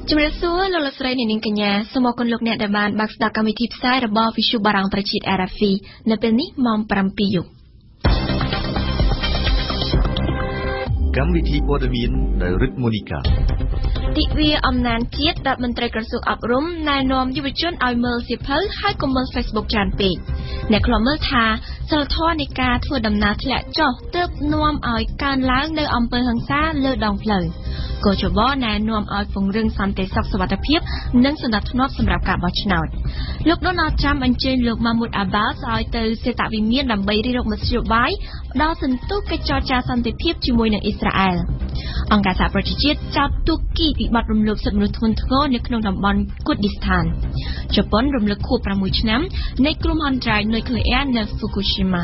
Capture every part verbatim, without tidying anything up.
ជំរាបសួរលោកលោកស្រីនាងកញ្ញាសូមអរគុណលោកអ្នកដែលបានបើកស្ដាប់កម្មវិធីផ្សាយរបស់ Visu បារាំងប្រជាជាតិ R F I នៅពេលនេះម៉ោង ប្រាំពីរ យប់កម្មវិធីព័ត៌មានដោយរិទ្ធមូនីកាទិវាអំណាចជាតិរដ្ឋមន្ត្រីក្រសួងអប់រំណែនាំយុវជនឲ្យមើលសៀវភៅហើយកុំមើល Facebook ច្រើនពេកអ្នកខ្លំមើលថាសិលធម៌នៃការធ្វើដំណើរធ្លាក់ចុះទើបនាំឲ្យកើនឡើងនៅអំពើហិង្សាលើដងផ្លូវកោជបណែនាំឲ្យពង្រឹងសន្តិសុខសុវត្ថិភាពនិងសណ្ដាប់ធ្នាប់សម្រាប់ការបោះឆ្នោតលោក Donald Trump អញ្ជើញលោក Mahmoud Abbas ឲ្យទៅសេតវិមានដើម្បីរៀបរកមធ្យោបាយផ្ដល់សន្ទុះកិច្ចចរចាសន្តិភាពជាមួយនឹងអ៊ីស្រាអែលអង្គការសហប្រជាជាតិចោទទូគីពីបទរំលោភសិទ្ធិមនុស្សធ្ងន់ធ្ងរនៅក្នុងតំបន់គូឌីស្ថានជប៉ុនរំលឹកខួបប្រាំមួយឆ្នាំនៃគ្រោះមហន្តរាយនុយក្លេអ៊ែរនៅ Fukushima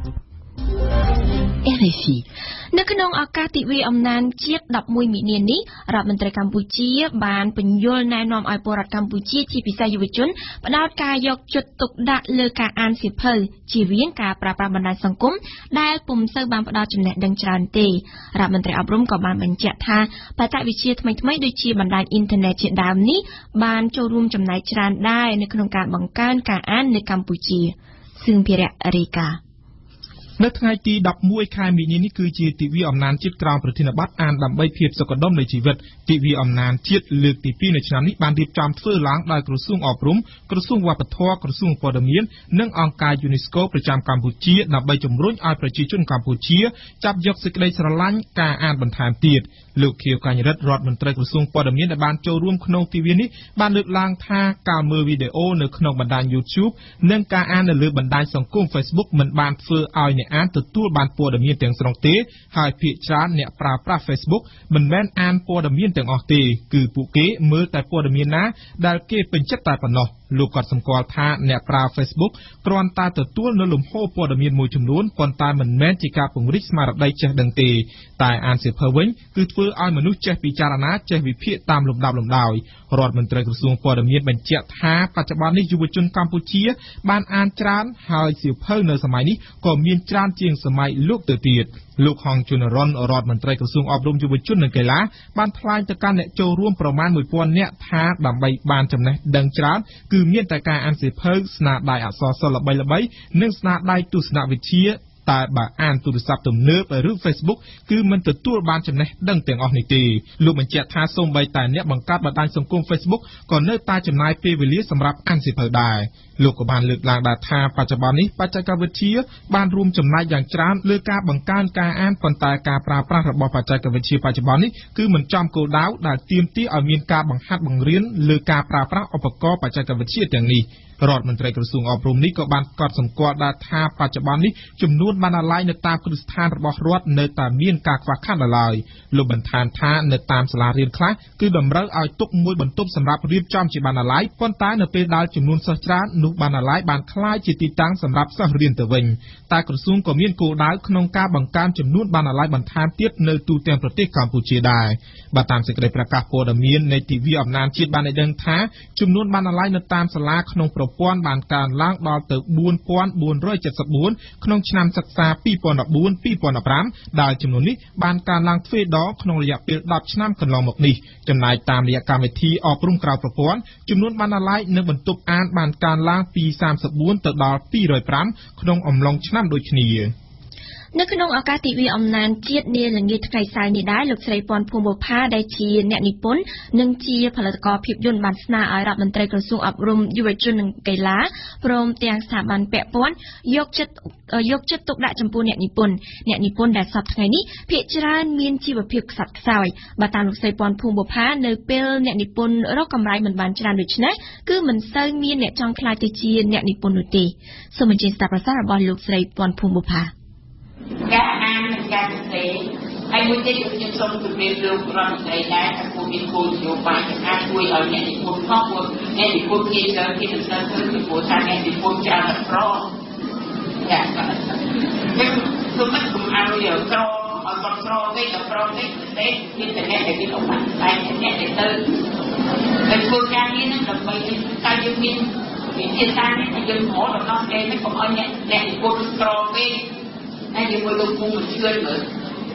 R F I នៅក្នុងឱកាសទិវាអំណាចជាតិដប់មួយមីនានេះរដ្ឋមន្ត្រីកម្ពុជាបានបញ្យល់ណែនាំឲ្យពលរដ្ឋកម្ពុជាជាពិសេសយុវជនផ្ដោតការយកចិត្តទុកដាក់លើការអានសៀវភៅជៀសវាងការប្រើប្រាស់បណ្ដាញសង្គមដែលពុំសូវបានផ្ដល់ចំណេះដឹងច្រើនទេរដ្ឋមន្ត្រីអប់រំក៏បានបញ្ជាក់ថាបច្ចេកវិទ្យាថ្មីៗដូចជាបណ្ដាញអ៊ីនធឺណិតជាដើមនេះបានចូលរួមចំណែកច្រើនដែរនៅក្នុងការបង្កើនការអាននៅកម្ពុជាសឿងភិរៈរាយការណ៍នៅថ្ងៃទីដប់មួយខែមីនានេះគឺជាទិវាអំណាចជាតិក្រោមប្រធានបទអានដើម្បីភាពសុខដុមនៃជីវិតទិវាអំណាចជាតិលើកទីពីរនៅឆ្នាំនេះបានរៀបចំធ្វើឡើងដោយក្រសួងអប់រំក្រសួងវប្បធម៌ក្រសួងព័ត៌មាននិងអង្គការ UNESCO ប្រចាំកម្ពុជាដើម្បីជំរុញឲ្យប្រជាជនកម្ពុជាចាប់យកសេចក្តីស្រឡាញ់ការអានបន្ថែមទៀតលោកខៀវកញ្ញរិទ្ធរដ្ឋមន្ត្រីក្រសួងព័ត៌មានដែលបានចូលរួមក្នុងទិវានេះបានលើកឡើងថាការមើលវីដេអូនៅក្នុងបណ្ដាញ YouTube និងការអាននៅលើបណ្ដាញសង្គម Facebook មិនបានធ្វើឲ្យអ្នកអានទទួលបានព័ត៌មានទាំងស្រុងទេហើយភាគច្រើនអ្នកប្រើប្រាស់ Facebook មិនមែនអានព័ត៌មានទាំងអស់ទេគឺពួកគេមើលតែព័ត៌មានណាដែលគេពេញចិត្តតែប៉ុណ្ណោះលោកក៏សម្គាល់ថាអ្នកប្រើ Facebook គ្រាន់តែទទួលនៅលំហូរព័ត៌មានមួយចំនួនប៉ុន្តែមិនមែនជាការពង្រីកស្មារតីចេះដឹងទេតែអានសៀវភៅវិញគឺធ្វើឲ្យមនុស្សចេះពិចារណាចេះវិភាគតាមលំដាប់លំដោយរដ្ឋមន្ត្រីក្រសួងព័ត៌មានបញ្ជាក់ថាបច្ចុប្បន្ននេះយុវជនកម្ពុជាបានអានច្រើនហើយសៀវភៅនៅសម័យនេះក៏មានច្រើនជាងសម័យលោកទៅទៀតលោកហងជុនរ៉ុនរដ្ឋមន្ត្រីក្រសួងអប់រំយុវជននិងកីឡាបានថ្លែងទៅកាន់អ្នកចូលរួមប្រមាណមួយពាន់នាក់ថាដើម្បីបានចំណេះដឹងច្រើនគឺមានតែការអានសៀវភៅស្នាដៃអក្សរសិល្ប៍ល្បីៗនិងស្នាដៃទស្សនវិជ្ជាតែបើអានទូរស័ព្ទទំនើបឬ Facebook គឺមិនទទួលបានចំណេះដឹងទាំងអស់នេះទេលោកបញ្ជាក់ថាសូម្បីតែអ្នកបង្កើតបណ្ដាញសង្គម Facebook ក៏នៅតែចំណាយពេលវេលាសម្រាប់អានសៀវភៅដែរលោកក៏បានលើកឡើងដែរថាបច្ចុប្បន្ននេះបច្ចេកវិទ្យាបានរួមចំណែកយ៉ាងច្រើនលើការបង្កើនការអានប៉ុន្តែការប្រើប្រាស់របស់បច្ចេកវិទ្យាបច្ចុប្បន្ននេះគឺមិនចំគោលដៅដែលទាមទារឲ្យមានការបង្ហាត់បង្រៀនលើការប្រើប្រាស់ឧបករណ៍បច្ចេកវិទ្យាទាំងនេះរដ្ឋមន្ត្រីក្រសួងអប់រំនេះក៏បានកត់សម្គាល់ដែរថាបច្ចុប្បន្ននេះចំនួនបណ្ណាល័យនៅតាមគ្រឹះស្ថានរបស់រដ្ឋនៅតែមានការខ្វះខាតនៅឡើយលោកបន្ថែមថានៅតាមសាលារៀនខ្លះគឺតម្រូវឲ្យទុកមួយបន្ទប់សម្រាប់រៀបចំជាបណ្ណាល័យប៉ុន្តែនៅពេលដែលចំនួនសិស្សច្រើននោះបណ្ណាល័យបានក្លាយជាទីតាំងសម្រាប់សិស្សរៀនទៅវិញតែក្រសួងក៏មានគោលដៅក្នុងការបង្កើនចំនួនបណ្ណាល័យបន្ថែមទៀតនៅទូទាំងប្រទេសកម្ពុជាដែរបើតាមសេចក្តីប្រកាសព័ត៌មាននៃទិវាអំណាចជាតិបានឲ្យដឹងថាចំនួនបណ្ណាល័យនៅតាមសាលាក្នុងប្រព័ន្ធបានកើនឡើងដល់ទៅបួនពាន់បួនរយเจ็ดสิบสี่ក្នុងឆ្នាំសិក្សាពីរពាន់ដប់បួន ពីរពាន់ដប់ប្រាំដែលចំនួននេះបានកើនឡើងទ្វេដងក្នុងរយៈពេលដប់ឆ្នាំកន្លងមកនេះចំណែកតាមរយៈកម្មវិធីអប់រំក្រៅប្រព័ន្ធចំនួនបណ្ណាល័យនៅបន្ទប់អានបានកើនឡើងពីសាមសិបបួនទៅដល់ពីររយប្រាំក្នុងអំឡុងឆ្នាំដូចគ្នានៅក្នុងឱកាសទិវាអំណាចជាតិនាល្ងាចថ្ងៃសៅរ៍នេះដែរលោកស្រីពាន់ភួងបុប្ផាដែលជាអ្នកនិពន្ធនិងជាផលិតករភាពយន្តបានស្នើឲ្យរដ្ឋមន្ត្រីក្រសួងអប់រំយុវជននិងកីឡាព្រមទាំងស្ថាប័នពាក់ព័ន្ធយកចិត្តយកចិត្តទុកដាក់ចំពោះអ្នកនិពន្ធអ្នកនិពន្ធដែលសពថ្ងៃនេះភាគច្រើនមានជីវភាពខ្សត់ខ្សោយបើតាមលោកស្រីពាន់ភួងបុប្ផានៅពេលអ្នកនិពន្ធរកកម្រៃមិនបានច្រើនដូច្នេះគឺមិនសូវមានអ្នកចង់ខ្លាចទៅជាអ្នកនិពន្ធនោះទេសូមអញ្ជើញស្ដាប់ប្រសាសន៍របស់លោកស្រីពាន់ភួងបុប្ផាការអាននិងការសរសេរហើយមួយទៀតខ្ញុំសូមជម្រាបលោករដ្ឋមន្ត្រីដែរថាគួរមានគោលនយោបាយក្នុងការជួយឲ្យអ្នកនិពន្ធផងព្រោះអ្នកនិពន្ធជាច្រើនគេមិនសូវធ្វើពីព្រោះថាអ្នកនិពន្ធច្រើនតែប្រចា៎ខ្ញុំសូមមិនគុំឲ្យក្រឲ្យគាត់ស្រពេកដល់ប្រពេកទេមានតែអ្នកដែលគេអត់បានតែអ្នកដែលទៅតែធ្វើការងារនឹងដើម្បីតែយើងមានវិធីសាស្ត្រនេះយើងហៅដល់ដល់គេមិនកុំឲ្យអ្នកអ្នកនិពន្ធស្រពេកហើយជាមួយលោកពូមិនជឿមើល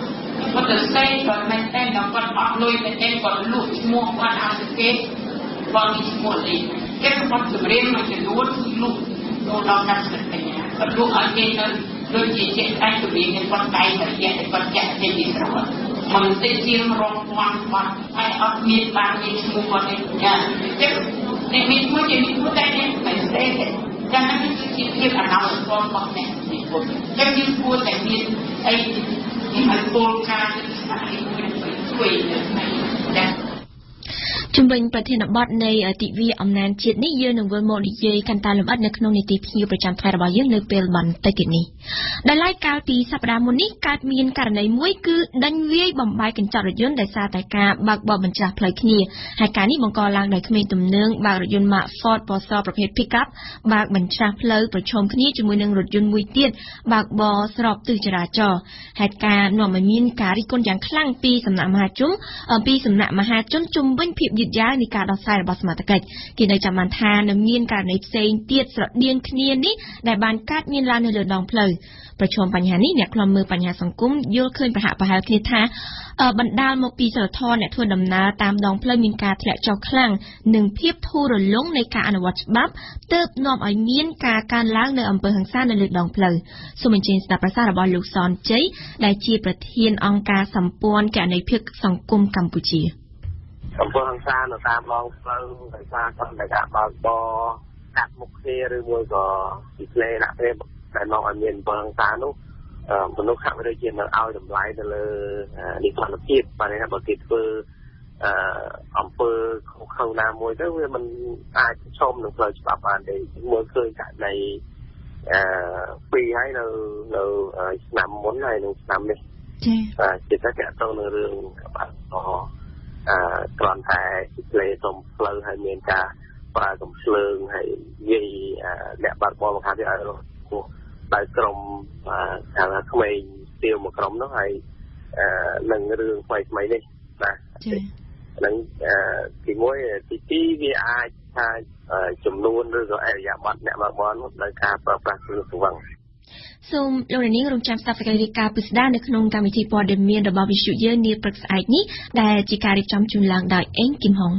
គាត់ទៅសេគាត់មិនតែដល់គាត់អត់លុយតែគាត់លក់ឈ្មោះគាត់អត់ទេគាត់មានឈ្មោះនេះគេគាត់ជំរាបមកចំនួនលក់ចូលដល់កាត់ស្បញ្ញាគាត់លក់ឲ្យគេទៅដូចជាជាតែជំរាបគេគាត់តែរយៈគាត់ចាក់ចេញពីស្រុកមិនតិចជាងរងពាន់បាត់ហើយអត់មានបានមានឈ្មោះគាត់ទេចាចឹងតែមានឈ្មោះជាមានឈ្មោះតែមិនស្ទេទេចាំតែគឺជាភាពអនុស្សាវរីយ៍របស់អ្នកនេះពុទ្ធចឹងយើងគួរតែមានអីที่มันโกงการศึกษาที่มันช่วยเหลือในแต่ជំវិញប្រធានបទនៃទិវាអំណាចជាតិនេះយើងនឹងវិលមកនិយាយកាន់តែលម្អិតនៅក្នុងនីតិភ្ញៀវប្រចាំថ្ងៃរបស់យើងនៅពេលបន្តិចទៀតនេះដែលឡែកកាលពីសប្តាហ៍មុននេះកើតមានករណីមួយគឺដេញវាយបំបាយកញ្ចក់រថយន្តដោយសារតែការបើកបរបញ្ច្រាស់ផ្លូវគ្នាហើយការនេះបង្កឡើងដោយក្មេងទំនើងបើករថយន្ត Mark Ford ពណ៌សប្រភេទ Pickup បើកបញ្ច្រាស់ផ្លូវប្រឈមគ្នាជាមួយនឹងរថយន្តមួយទៀតបើកបរស្របទិសចរាចរណ៍ហេតុការណ៍នាំឲ្យមានការរិះគន់យ៉ាងខ្លាំងពីសំណាក់មហាជនពីសំណាក់មហាជនជំវិញភាពយឺតយ៉ាវនៃការដោះស្រាយរបស់សមាជិកគេនៅចាំបានថានៅមានករណីផ្សេងទៀតស្រដៀងគ្នានេះដែលបានកើតមានឡើងនៅលើដងផ្លូវប្រឈមបញ្ហានេះអ្នកខ្លំមើលបញ្ហាសង្គមយល់ឃើញប្រហាក់ប្រហែលគ្នាថាបណ្ដាលមកពីសិលធម៌អ្នកធ្វើដំណើរតាមដងផ្លូវមានការធ្លាក់ចុះខ្លាំងនិងភាពធូររលុងនៃការអនុវត្តច្បាប់ទើបនាំឲ្យមានការកើនឡើងនៅអំពើហិង្សានៅលើដងផ្លូវសូមអញ្ជើញស្ដាប់ប្រសាសន៍របស់លោកសនជ័យដែលជាប្រធានអង្គការសម្ព័ន្ធគណនេយ្យភាពសង្គមកម្ពុជាអំពើហិង្សានៅតាមដងផ្លូវដោយសារតែការបើកបរកាត់មុខគ្នាឬមួយក៏ពីផ្លេដាក់គ្នាដែលនាំឲ្យមានអំពើហិង្សានោះមនុស្សខាងវិជានៅឲ្យតម្លៃទៅលើនិទានភាពបាទថាបើគេធ្វើអំពើខុសខើណាមួយទៅវាមិនអាចប្រឈមនឹងផ្លូវច្បាប់បានទេមើលឃើញករណីអឺពីរហើយនៅនៅឆ្នាំមុនហើយនៅឆ្នាំនេះចា៎បាទជាតែតទៅនឹងរឿងបាទអឺគ្រាន់តែផ្លេសុំផ្លូវហើយមានការប្រើកំភ្លើងហើយនិយាយអ្នកបើកបរបង្ហាញឲ្យរស់ពោះដោយក្រុមថាក្មេងស្ទាវមួយក្រុមនោះហើយនឹងរឿងថ្មីថ្មីនេះបាទហ្នឹងទីមួយទីពីរវាអាចថាចំនួនឬក៏អរិយាប័ត្រអ្នកបើកបរនោះដោយការប្រើប្រាស់គ្រឿងសង្វឹងសូមលោកនាងរងចាំស្ដាប់សេចក្តីរាយការណ៍ពិស្ដារនៅក្នុងកម្មវិធីព័ត៌មានរបស់វិទ្យុយើងនាព្រឹកស្អែកនេះដែលជាការរៀបចំជូនឡើងដោយអេងគឹមហុង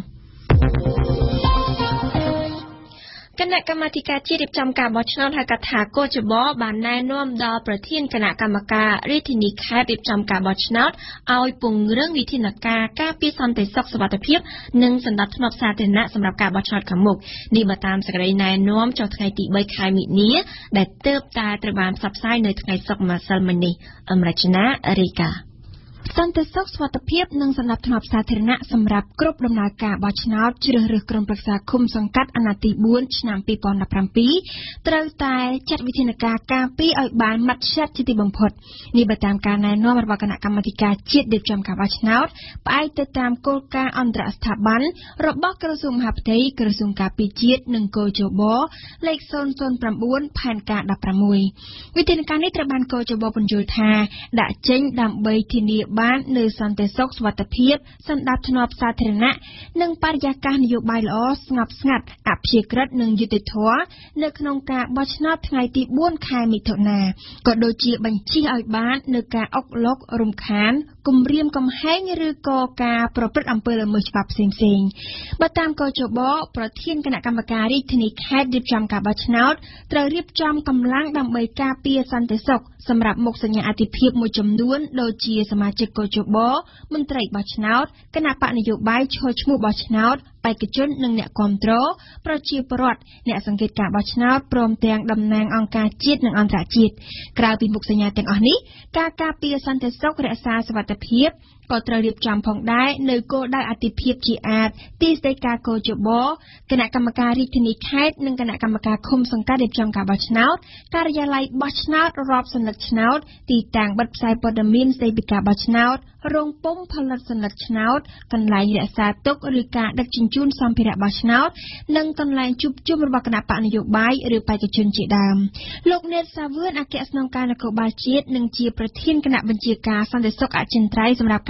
គណៈកម្មាធិការជាតិរៀបចំការបោះឆ្នោតហៅកាត់ថាកោចបបានណែនាំដល់ប្រធានគណៈកម្មការរាជធានីខេត្តរៀបចំការបោះឆ្នោតឲ្យពង្រឹងវិធានការការពារសន្តិសុខសុវត្ថិភាពនិងសណ្ដាប់ធ្នាប់សាធារណៈសម្រាប់ការបោះឆ្នោតខាងមុខនេះបើតាមសេចក្តីណែនាំចុះថ្ងៃទីបីខែមិនិនាដែលទើបតែត្រូវបានផ្សព្វផ្សាយនៅថ្ងៃសុក្រម្សិលមិញនេះអមរជនារីកាសន្តិសុខសុវត្ថិភាពនិងសណ្ដាប់ធ្នាប់សាធារណៈសម្រាប់គ្រប់ដំណើរការបោះឆ្នោតជ្រើសរើសក្រុមប្រឹក្សាឃុំសង្កាត់អាណត្តិទីបួនឆ្នាំពីរពាន់ដប់ប្រាំពីរត្រូវតែចាត់វិធានការការពារឲ្យបានម៉ត់ចត់ជាទីបំផុតនេះបើតាមការណែនាំរបស់គណៈកម្មាធិការជាតិរៀបចំការបោះឆ្នោតផ្អែកទៅតាមគោលការណ៍អន្តរស្ថាប័នរបស់ក្រសួងមហាផ្ទៃក្រសួងការពារជាតិនិងគោលជបលេខศูนย์ ศูนย์ เก้า ផែនការដប់ប្រាំមួយវិធានការនេះត្រូវបានគោលជបបញ្យល់ថាដាក់ចេញដើម្បីធានាបាននៅសន្តិសុខសុវត្ថិភាពសណ្ដាប់ធ្នាប់សាធារណៈនិងបរិយាកាសនយោបាយល្អស្ងប់ស្ងាត់អព្យាក្រឹតនិងយុត្តិធម៌នៅក្នុងការបោះឆ្នោតថ្ងៃទីបួនខែមិថុនាក៏ដូចជាបញ្ជាឲ្យបាននៅការអុកឡុករំខានគំរាមកំហែងឬក៏ការប្រព្រឹត្តអំពើល្មើសច្បាប់ផ្សេងៗបើតាមកោចបប្រធានគណៈកម្មការរាជធានីខេត្តរៀបចំការបោះឆ្នោតត្រូវរៀបចំកម្លាំងដើម្បីការពារសន្តិសុខសម្រាប់មុខសញ្ញាអាទិភាពមួយចំនួនដូចជាសមាជិកកោចបមន្ត្រីបោះឆ្នោតគណៈបកនយោបាយឈរឈ្មោះបោះឆ្នោតបេក្ខជននិងអ្នកគាំទ្រប្រជាពលរដ្ឋអ្នកសង្កេតការបោះឆ្នោតព្រមទាំងតំណាងអង្គការជាតិនិងអន្តរជាតិក្រៅពីមុខសញ្ញាទាំងអស់នេះការការពារសន្តិសុខរក្សាសុវត្ថិភាពក៏ត្រូវរៀបចំផងដែរនៅគោលដៅអាទិភាពជាអាចទីស្តីការកោចបគណៈកម្មការរាជធានីខេត្តនិងគណៈកម្មការឃុំសង្កាត់រៀបចំការបោះឆ្នោតការិយាល័យបោះឆ្នោតរាប់សន្លឹកឆ្នោតទីតាំងបិទផ្សាយព័ត៌មានស្តីពីការបោះឆ្នោតរោងពុម្ពផលិតសន្លឹកឆ្នោតកន្លែងរក្សាទុកឬការដឹកជញ្ជូនសម្ភារៈបោះឆ្នោតនិងកន្លែងជួបជុំរបស់គណៈបកនយោបាយឬបេក្ខជនជាដើមលោកណេតសាវឿនអគ្គស្នងការនគរបាលជាតិនិងជាប្រធានគណៈបញ្ជាការសន្តិសុខអចិន្ត្រៃយ៍សម្រាប់ការ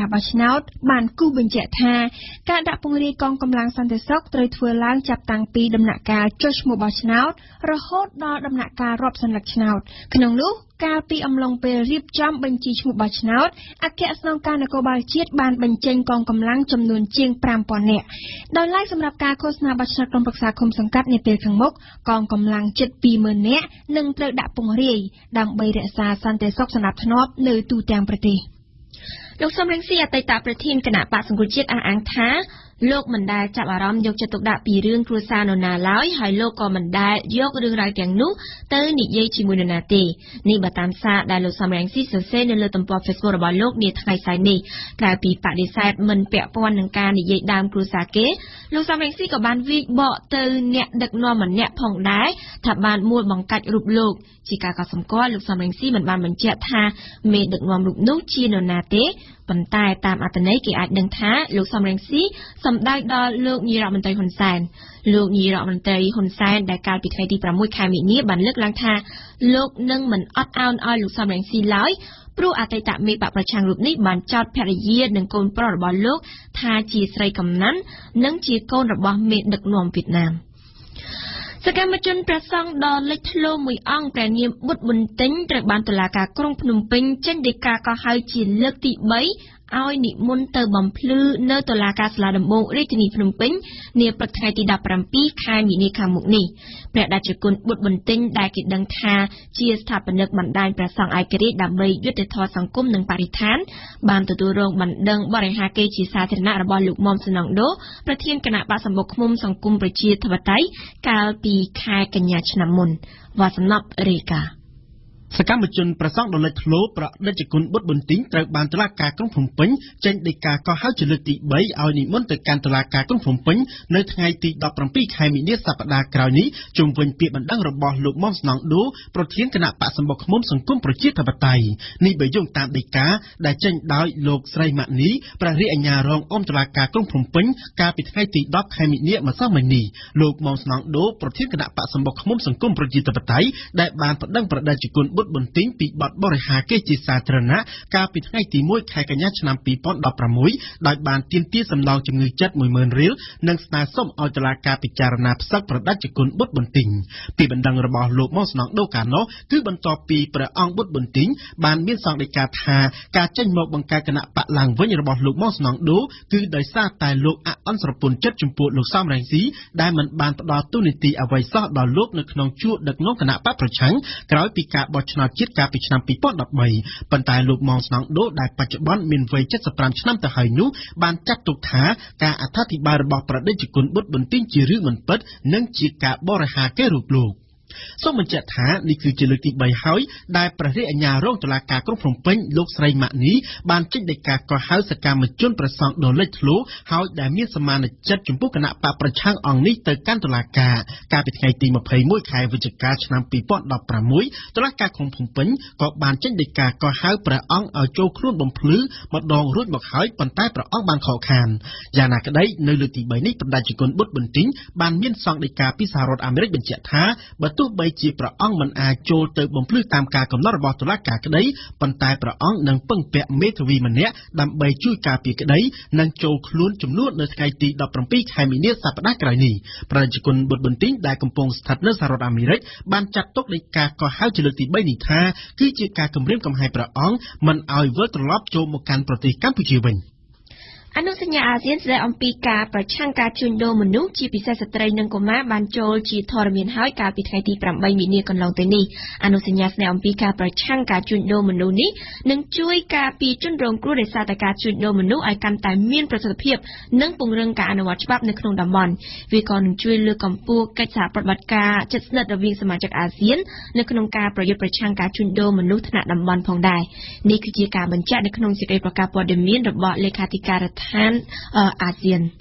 បោះឆ្នោតបានគូបញ្ជាក់ថាការដាក់ពង្រាយកងកម្លាំងសន្តិសុខត្រូវធ្វើឡើងចាប់តាំងពីដំណាក់កាលចុះឈ្មោះបោះឆ្នោតរហូតដល់ដំណាក់កាលរាប់សន្លឹកឆ្នោតក្នុងនោះកាលពីអំឡុងពេលរៀបចំបញ្ជីឈ្មោះបោះឆ្នោតអគ្គស្នងការនគរបាលជាតិបានបញ្ចេញកងកម្លាំងចំនួនជាង ប្រាំពាន់ នាក់ដោយឡែកសម្រាប់ការឃោសនាបោះឆ្នោតក្រុមប្រឹក្សាឃុំសង្កាត់នាពេលខាងមុខកងកម្លាំងជិត ពីរម៉ឺន នាក់នឹងត្រូវដាក់ពង្រាយដើម្បីរក្សាសន្តិសុខសណ្ដាប់ធ្នាប់នៅទូទាំងប្រទេសលោកសំរងស៊ីអតីតប្រធានគណៈបកសង្គ្រោះជាតិអះអាងថាលោកមិនដែលចាប់អារម្មណ៍យកចិត្តទុកដាក់ពីរឿងគ្រួសារនរណាឡើយហើយលោកក៏មិនដែលយករឿងរ៉ាវទាំងនោះទៅនិយាយជាមួយនរណាទេនេះបើតាមសារដែលលោកសំរងស៊ីសរសេរនៅលើទំព័រ Facebook របស់លោកនាថ្ងៃស្អែកនេះក្រៅពីបដិសេធមិនពាក់ព័ន្ធនឹងការនិយាយដើមគ្រួសារគេលោកសំរងស៊ីក៏បានវិបកទៅអ្នកដឹកនាំម្នាក់ផងដែរថាបានមួលបង្កាច់រូបលោកជាការកត់សម្គាល់លោកសំរងស៊ីមិនបានបញ្ជាក់ថាមេដឹកនាំរូបនោះជានរណាទេប៉ុន្តែតាមអត្ថន័យគេអាចដឹងថាលោកសំរងស៊ីសម្ដៅដល់លោកនាយរដ្ឋមន្ត្រីហ៊ុនសែនលោកនាយរដ្ឋមន្ត្រីហ៊ុនសែនដែលកាលពីថ្ងៃទី ប្រាំមួយ ខែមីនាបានលើកឡើងថាលោកនឹងមិនអត់ឱនឲ្យលោកសំរងស៊ីឡើយព្រោះអតីតមេបកប្រឆាំងរូបនេះបានចោទភរិយានិងកូនប្រុសរបស់លោកថាជាស្រីកំណាន់និងជាកូនរបស់មេដឹកនាំវៀតណាមសកម្មជនព្រះសង្ឃដ៏លេចធ្លោមួយអង្គព្រះនាមបុត្រប៊ុនទិញត្រូវបានតុលាការក្រុងភ្នំពេញចេញដីកាកោះហៅជាលើកទី បីឲ្យនិមន្តទៅបំភ្លឺនៅតុលាការសាលាដំបងរាជធានីភ្នំពេញនាព្រឹកថ្ងៃទី ដប់ប្រាំពីរ ខែមីនាខាងមុខនេះព្រះតេជគុណបុត្រប៊ុនទិញដែលគេដឹងថាជាស្ថាបនិកបណ្ដាញព្រះសង្ឃឯករាជ្យដើម្បីយុត្តិធម៌សង្គមនិងបរិស្ថានបានទទួលរងបណ្ដឹងបរិហាកេរជាសាធារណៈរបស់លោកមុំសំណងដូប្រធានគណៈបក្សសម្បុកឃុំសង្គមប្រជាធិបតេយ្យកាលពីខែកញ្ញាឆ្នាំមុនវ៉ាសនប់រាកាសកម្មជនប្រសង់ដ៏លេចធ្លោប្រដេជគុណបុត្រប៊ុនទីងត្រូវបានតុលាការក្រុងភ្នំពេញចេញដីកាកោះហៅជាលើកទី បីឲ្យនិមន្តទៅកាន់តុលាការក្រុងភ្នំពេញនៅថ្ងៃទី ដប់ប្រាំពីរ ខែមីនាសប្តាហ៍ក្រោយនេះជុំវិញពាក្យបណ្ដឹងរបស់លោកមុំសំណងដូប្រធានគណៈបក្សសម្បុកឃុំសង្គមប្រជាធិបតេយ្យនេះបើយោងតាមដីកាដែលចេញដោយលោកស្រីម៉ាក់នីព្រះរាជអាជ្ញារងអមតុលាការក្រុងភ្នំពេញកាលពីថ្ងៃទី ដប់ ខែមីនាម្សិលមិញនេះលោកមុំសំណងដូប្រធានគណៈបក្សសម្បុកឃុំសង្គមប្រជាធិបតេយ្យដែលបានប្តឹងប្រដេជគុណបុត្រប៊ុនទីងពីបទបរិហាកេរជាសាធារណៈកាលពីថ្ងៃទី មួយ ខែកញ្ញាឆ្នាំ ពីរពាន់ដប់ប្រាំមួយ ដោយបានទាមទារសំណងជំងឺចិត្ត មួយម៉ឺន រៀលនិងស្នើសុំឲ្យតុលាការពិចារណាផ្សឹកប្រដេជគុណបុត្រប៊ុនទីងពីបណ្ដឹងរបស់លោកមុំសំណងដូកាលនោះគឺបន្ទាប់ពីព្រះអង្គបុត្រប៊ុនទីងបានមានសង្ឃដីកាថាការចេញមកបង្កើតគណៈបកឡើងវិញរបស់លោកមុំសំណងដូគឺដោយសារតែលោកអអន់ស្រពន់ចិត្តចំពោះលោកសំរងស៊ីដែលមិនបានផ្ដល់ទូនីតិអ្វីសោះដល់លោកនៅក្នុងជួរដឹកនាំគណៈបកប្រឆាំងក្រោយពីការបោះឆ្នោតជាតិកាលពីឆ្នាំ ពីរពាន់ដប់បី ប៉ុន្តែលោកមុំសំណងដូដែលបច្ចុប្បន្នមានវ័យ 칠십오 ឆ្នាំទៅហើយនោះបានចាត់ទុកថាការអត្ថាធិប្បាយរបស់ប្រដេជគុណបុត្រប៊ុនទីងជារឿងមិនពិតនិងជាការបរិហាកេររូបលោកសូមបញ្ជាក់ថានេះគឺជាលើកទី បីហើយដែលព្រះរាជអាជ្ញារងតុលាការក្រុងភ្នំពេញលោកស្រីម៉ាក់នីបានចេញដីកាកោះហៅសកម្មជនព្រះសង្ឃដ៏លេចធ្លោហើយដែលមានសមានចិត្តចំពោះគណៈបកប្រឆាំងអង្គនេះទៅកាន់តុលាការកាលពីថ្ងៃទី ម្ភៃមួយ ខែវិច្ឆិកាឆ្នាំ ពីរពាន់ដប់ប្រាំមួយ តុលាការក្រុងភ្នំពេញក៏បានចេញដីកាកោះហៅព្រះអង្គឲ្យចូលខ្លួនបំភ្លឺម្ដងរួចមកហើយប៉ុន្តែព្រះអង្គបានខកខានយ៉ាងណាក្តីនៅលើកទី បី នេះប្រដេជគុណបុត្រប៊ុនទីងបានមានសង្ឃដីកាពីសហរដ្ឋអាមេរិកបញ្ជាក់ថាបើទោះបីជាព្រះអង្គមិនអាចចូលទៅបំភ្លឺតាមការកំណត់របស់តុលាការក្តីប៉ុន្តែព្រះអង្គនឹងពឹងពាក់មេធាវីម្នាក់ដើម្បីជួយការពារក្តីនិងចូលខ្លួនជំនួសនៅថ្ងៃទី ដប់ប្រាំពីរ ខែមីនាសប្តាហ៍ក្រោយនេះប្រតិជនបុត្រប៊ុនទីងដែលកំពុងស្ថិតនៅសហរដ្ឋអាមេរិកបានចាត់ទុកដីកាកោះហៅជាលើកទី បី នេះថាគឺជាការគំរាមកំហែងព្រះអង្គមិនឲ្យវិលត្រឡប់ចូលមកកាន់ប្រទេសកម្ពុជាវិញអនុសញ្ញាអាស៊ានស្ដីអំពីការប្រឆាំងការជួញដូរមនុស្សជាពិសេសស្ត្រីនិងកុមារបានចូលជាធរមានហើយកាលពីថ្ងៃទី ប្រាំបី មីនាកន្លងទៅនេះអនុសញ្ញាស្ដីអំពីការប្រឆាំងការជួញដូរមនុស្សនេះនឹងជួយការពារជនរងគ្រោះដោយសារតែការជួញដូរមនុស្សឲ្យកាន់តែមានប្រសិទ្ធភាពនិងពង្រឹងការអនុវត្តច្បាប់នៅក្នុងតំបន់វាក៏នឹងជួយលើកកម្ពស់កិច្ចសហប្រតិបត្តិការជិតស្និទ្ធរវាងសមាជិកអាស៊ាននៅក្នុងការប្រយុទ្ធប្រឆាំងការជួញដូរមនុស្សថ្នាក់តំបន់ផងដែរនេះគឺជាការបញ្ជាក់នៅក្នុងសេចក្តីប្រកាសព័ត៌មានរបស់លេខាធិការដ្ឋានអាស៊ាន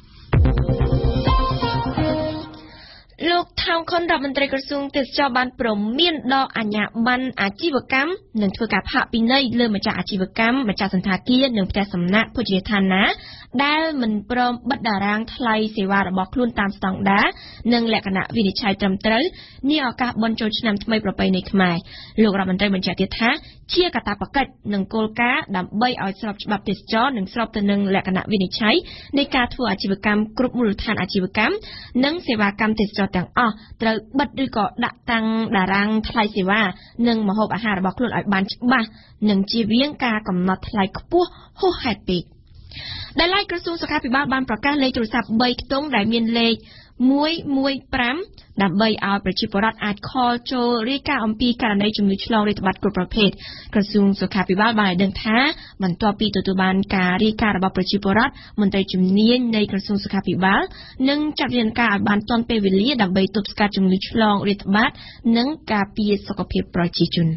លោកថៅខុនរដ្ឋមន្ត្រីក្រសួងទេសចរបានព្រមានដកអាជ្ញាប័ណ្ណអាជីវកម្មនិងធ្វើការផាកពិន័យលើម្ចាស់អាជីវកម្មម្ចាស់សន្តាគារនិងផ្ទះសំណាក់ភោជនីយដ្ឋានណាដែលមិនព្រមបិទតារាងថ្លៃសេវារបស់ខ្លួនតាមស្តង់ដារនិងលក្ខណៈវិនិច្ឆ័យត្រឹមត្រូវនាឱកាសបុណ្យចូលឆ្នាំថ្មីប្រពៃណីខ្មែរលោករដ្ឋមន្ត្រីបញ្ជាក់ទៀតថាជាកាតព្វកិច្ចនិងគោលការណ៍ដើម្បីឲ្យស្របច្បាប់ទេសចរនិងស្របទៅនឹងលក្ខណៈវិនិច្ឆ័យនៃការធ្វើអាជីវកម្មគ្រប់មូលដ្ឋានអាជីវកម្មនិងសេវាកម្មទេសចរទាំងអស់ត្រូវបិទឬក៏ដាក់តាំងតារាងថ្លៃសេវានិងម្ហូបអាហាររបស់ខ្លួនឲ្យបានច្បាស់និងជៀសវាងការកំណត់ថ្លៃខ្ពស់ហួសហេតុពេកដែលឡែកក្រសួងសុខាភិបាលបានប្រកាសលេខទូរស័ព្ទបីខ្ទង់ដែលមានលេខមួយមួយប្រាំដើម្បីឲ្យប្រជាពលរដ្ឋអាចខលចូលរាយការណ៍អំពីករណីជំងឺឆ្លងរាតត្បាតគ្រប់ប្រភេទក្រសួងសុខាភិបាលបានឲ្យដឹងថាបន្ទាប់ពីទទួលបានការរាយការណ៍របស់ប្រជាពលរដ្ឋមន្ត្រីជំនាញនៃក្រសួងសុខាភិបាលនឹងចាត់វិធានការឲ្យបានទាន់ពេលវេលាដើម្បីទប់ស្កាត់ជំងឺឆ្លងរាតត្បាតនិងការពារសុខភាពប្រជាជន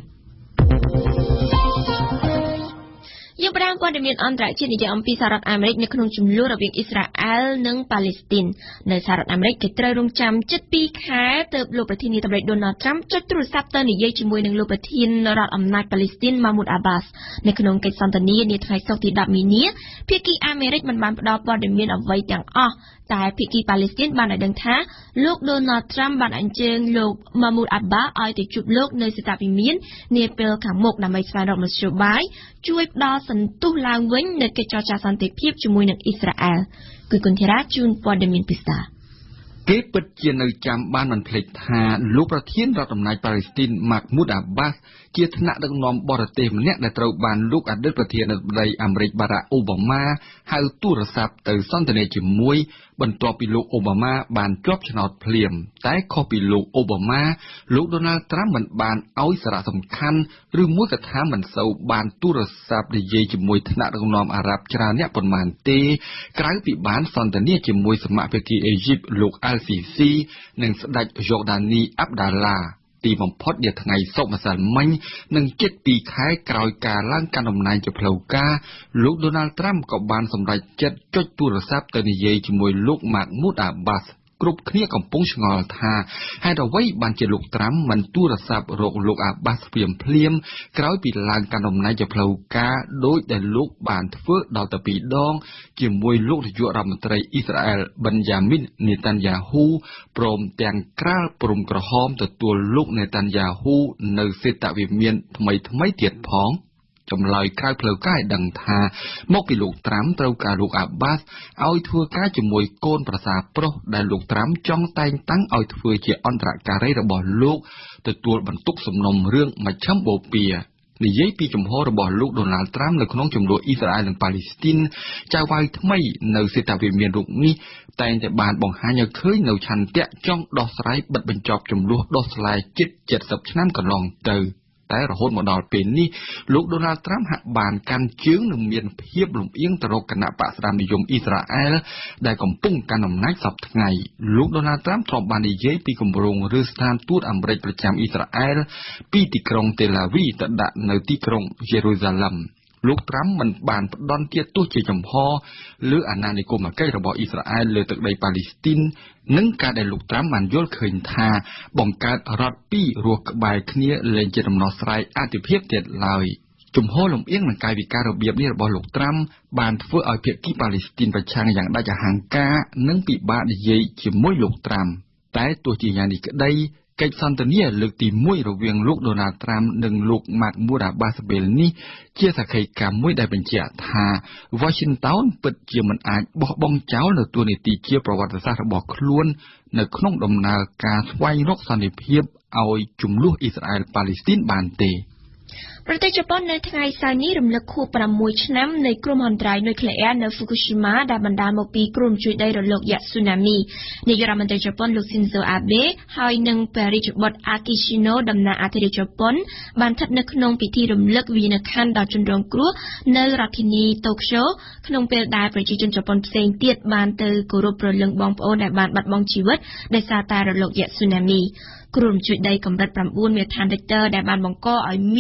យើងបានព័ត៌មានអន្តរជាតិនិយាយអំពីសហរដ្ឋអាមេរិកនៅក្នុងជំលោះរវាងអ៊ីស្រាអែលនិងប៉ាឡេស្ទីននៅសហរដ្ឋអាមេរិកគេត្រូវរងចាំជិតពីរខែទើបលោកប្រធានាធិបតីដូណាល់ត្រាំចុចទូរស័ព្ទទៅនិយាយជាមួយនឹងលោកប្រធានរដ្ឋអំណាចប៉ាឡេស្ទីនម៉ាម៉ូតអាបាសនៅក្នុងកិច្ចសន្ទនានាថ្ងៃសុក្រទីដប់មីនាភាគីអាមេរិកមិនបានផ្ដល់ព័ត៌មានអ្វីទាំងអស់តែភាគីប៉ាឡេស្ទីនបានឲ្យដឹងថាលោកដូណាល់ត្រាំបានអញ្ជើញលោកម៉ាម៉ូតអាបាសឲ្យទៅជួបលោកនៅសេតវិមាននាពេលខាងមុខដើម្បីស្វែងរកមធ្យោបាយជួយផ្ដល់សន្ទុះឡើងវិញនៅកិច្ចចរចាសន្តិភាពជាមួយនឹងអ៊ីស្រាអែលគឺគុណធីរ៉ាជូនព័ត៌មានពិសេសគេពិតជានៅចាំបានមិនភ្លេចថាលោកប្រធានរដ្ឋអំណាចប៉ាឡេស្ទីនម៉ាក់មូតអាបាសជាថ្នាក់ដឹកនាំបរទេសម្នាក់ដែលត្រូវបានលោកអតីតប្រធានាធិបតីអាមេរិកបារ៉ាក់អូបាម៉ាហៅទូរស័ព្ទទៅសន្ទនាជាមួយបន្ទាប់ពីលោកអូបាម៉ាបានជាប់ឆ្នោតភ្លាមតែខុសពីលោកអូបាម៉ាលោកដូណាល់ត្រាំមិនបានឲ្យសារៈសំខាន់ឬមួយក៏ថាមិនសូវបានទូរស័ព្ទនិយាយជាមួយថ្នាក់ដឹកនាំអារ៉ាប់ច្រើនអ្នកប៉ុន្មានទេក្រៅពីបានសន្ទនាជាមួយសមាជិកអេស៊ីបលោកអាល់ស៊ីស៊ីនិងស្ដេចយ៉ូដានីអាប់ដាឡាទីបំផុតនាថ្ងៃសុក្រម្សិលមិញនឹងជិតពីរខែក្រោយការឡើងកាន់តំណែងជាផ្លូវការលោកដូណាល់ត្រាំក៏បានសម្រេចចិត្តចុចទូរស័ព្ទទៅនិយាយជាមួយលោកម៉ាក់មូតអាបាសគ្រប់គ្នាកំពុងឆ្ងល់ថាហេតុអ្វីបានជាលោកត្រាំមិនទូរស័ព្ទរកលោកអាបាសភ្លាមភ្លាមក្រោយពីឡើងកាន់តំណែងជាផ្លូវការដោយដែលលោកបានធ្វើដល់ទៅពីរដងជាមួយលោកនាយករដ្ឋមន្ត្រីអ៊ីស្រាអែលប៊ិនយ៉ាមីននេតាន់យ៉ាហ៊ូព្រមទាំងក្រាលព្រំក្រហមទទួលលោកនេតាន់យ៉ាហ៊ូនៅសេតវិមានថ្មីថ្មីទៀតផងចម្លើយក្រៅផ្លូវការឲ្យដឹងថាមកពីលោកត្រាំត្រូវការលោកអាបាសឲ្យធ្វើការជាមួយកូនប្រសារប្រុសដែលលោកត្រាំចង់តែងតាំងឲ្យធ្វើជាអន្តរការីរបស់លោកទទួលបន្ទុកសំណុំរឿងមជ្ឈិមបូព៌ានិយាយពីជំហររបស់លោកដូណាល់ត្រាំនៅក្នុងចំនួនអ៊ីស្រាអែលនិងប៉ាឡេស្ទីនចៅហ្វាយថ្មីនៅសេតវិមានរូបនេះតែងតែបានបង្ហាញឲ្យឃើញនៅឆន្ទៈចង់ដោះស្រាយបិទបញ្ចប់ចំនួនដោះស្រាយជិតเจ็ดสิบឆ្នាំកន្លងទៅតែរហូតមកដល់ពេលនេះលោកដូណាល់ត្រាំហាក់បានកាន់ជើងនិងមានភាពលំអៀងទៅរកគណៈបក្សស្ដាមនិយមអ៊ីស្រាអែលដែលកំពុងកាន់អំណាចសពថ្ងៃលោកដូណាល់ត្រាំធ្លាប់បាននិយាយពីគម្រោងរើស្ថានទូតអាមេរិកប្រចាំអ៊ីស្រាអែលពីទីក្រុងតេឡាវីទៅដាក់នៅទីក្រុងយេរូសាឡឹមលោកត្រាំមិនបានផ្ដន់ទាទោសជាចំហលើអាណានិគមកិច្ចរបស់អ៊ីស្រាអែលលើទឹកដីប៉ាឡេស្ទីននិងការដែលលោកត្រាំបានយល់ឃើញថាបង្កើតរដ្ឋពីររស់ក្បែរគ្នាលែងជាដំណោះស្រាយអធិភាពទៀតឡើយជំហរលំអៀងនឹងកាយវិការរបៀបនេះរបស់លោកត្រាំបានធ្វើឲ្យភាគីប៉ាឡេស្ទីនប្រឆាំងយ៉ាងដាច់អហង្ការនិងពិបាកនិយាយជាមួយលោកត្រាំតែទោះជាយ៉ាងនេះក្តីកិច្ចសន្ទនាលើកទីមួយរវាងលោកដូណាល់ត្រាំនិងលោកម៉ាក់មូតអាបាសពេលនេះជាសក្ខីកម្មមួយដែលបញ្ជាក់ថា Washington ពិតជាមិនអាចបោះបង់ចោលនៅតួនាទីជាប្រវត្តិសាស្ត្ររបស់ខ្លួននៅក្នុងដំណើរការស្វែងរកសន្តិភាពឲ្យជំនួសអ៊ីស្រាអែលប៉ាឡេស្ទីនបានទេប្រទេសជប៉ុននៅថ្ងៃសៅរ៍នេះរំលឹកខួបប្រាំមួយឆ្នាំនៃគ្រោះមហន្តរាយនុយក្លេអ៊ែរនៅ Fukushima ដែលបណ្ដាលមកពីគ្រោះរញ្ជួយដីរលកយក្ស Tsunami នាយករដ្ឋមន្ត្រីជប៉ុនលោក Shinzo Abe ហើយនិងព្រះរាជបុត្រ Akishino តំណាងអធិរាជជប៉ុនបានស្ថិតនៅក្នុងពិធីរំលឹកវិញ្ញាណក្ខន្ធដល់ជនរងគ្រោះនៅរដ្ឋធានី Tokyo ក្នុងពេលដែលប្រជាជនជប៉ុនផ្សេងទៀតបានទៅគោរពរលឹងបងប្អូនដែលបានបាត់បង់ជីវិតដោយសារតែរលកយក្ស Tsunami គ្រោះរញ្ជួយដីកម្រិត 9 មេត្តា Richter ដែលបានបង្កឲ្យមានរល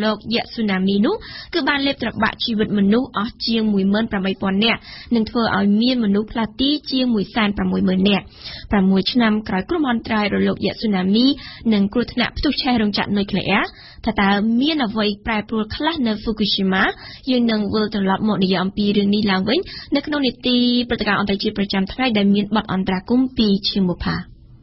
กยะสึนามิនោះគឺបានលេបត្របាក់ជីវិតមនុស្សអស់ជាង មួយម៉ឺនប្រាំបីពាន់ នាក់និងធ្វើឲ្យមានមនុស្សផ្លាស់ទីជាង មួយសែនប្រាំមួយម៉ឺន នាក់ ប្រាំមួយ ឆ្នាំក្រោយគ្រោះមហន្តរាយរលកយៈสึនាមីនិងគ្រោះថ្នាក់ផ្ទុះឆេះរោងចក្រនុយក្លេអ៊ែរថាតើមានអ្វីប្រែប្រួលខ្លះនៅ Fukushima យើងនឹងវិលត្រឡប់មកនិយាយអំពីរឿងនេះឡើងវិញនៅក្នុងនីតិព្រឹត្តិការណ៍អន្តរជាតិប្រចាំថ្ងៃដែលមានបទអន្តរាគមន៍ពីឈឹមបុផា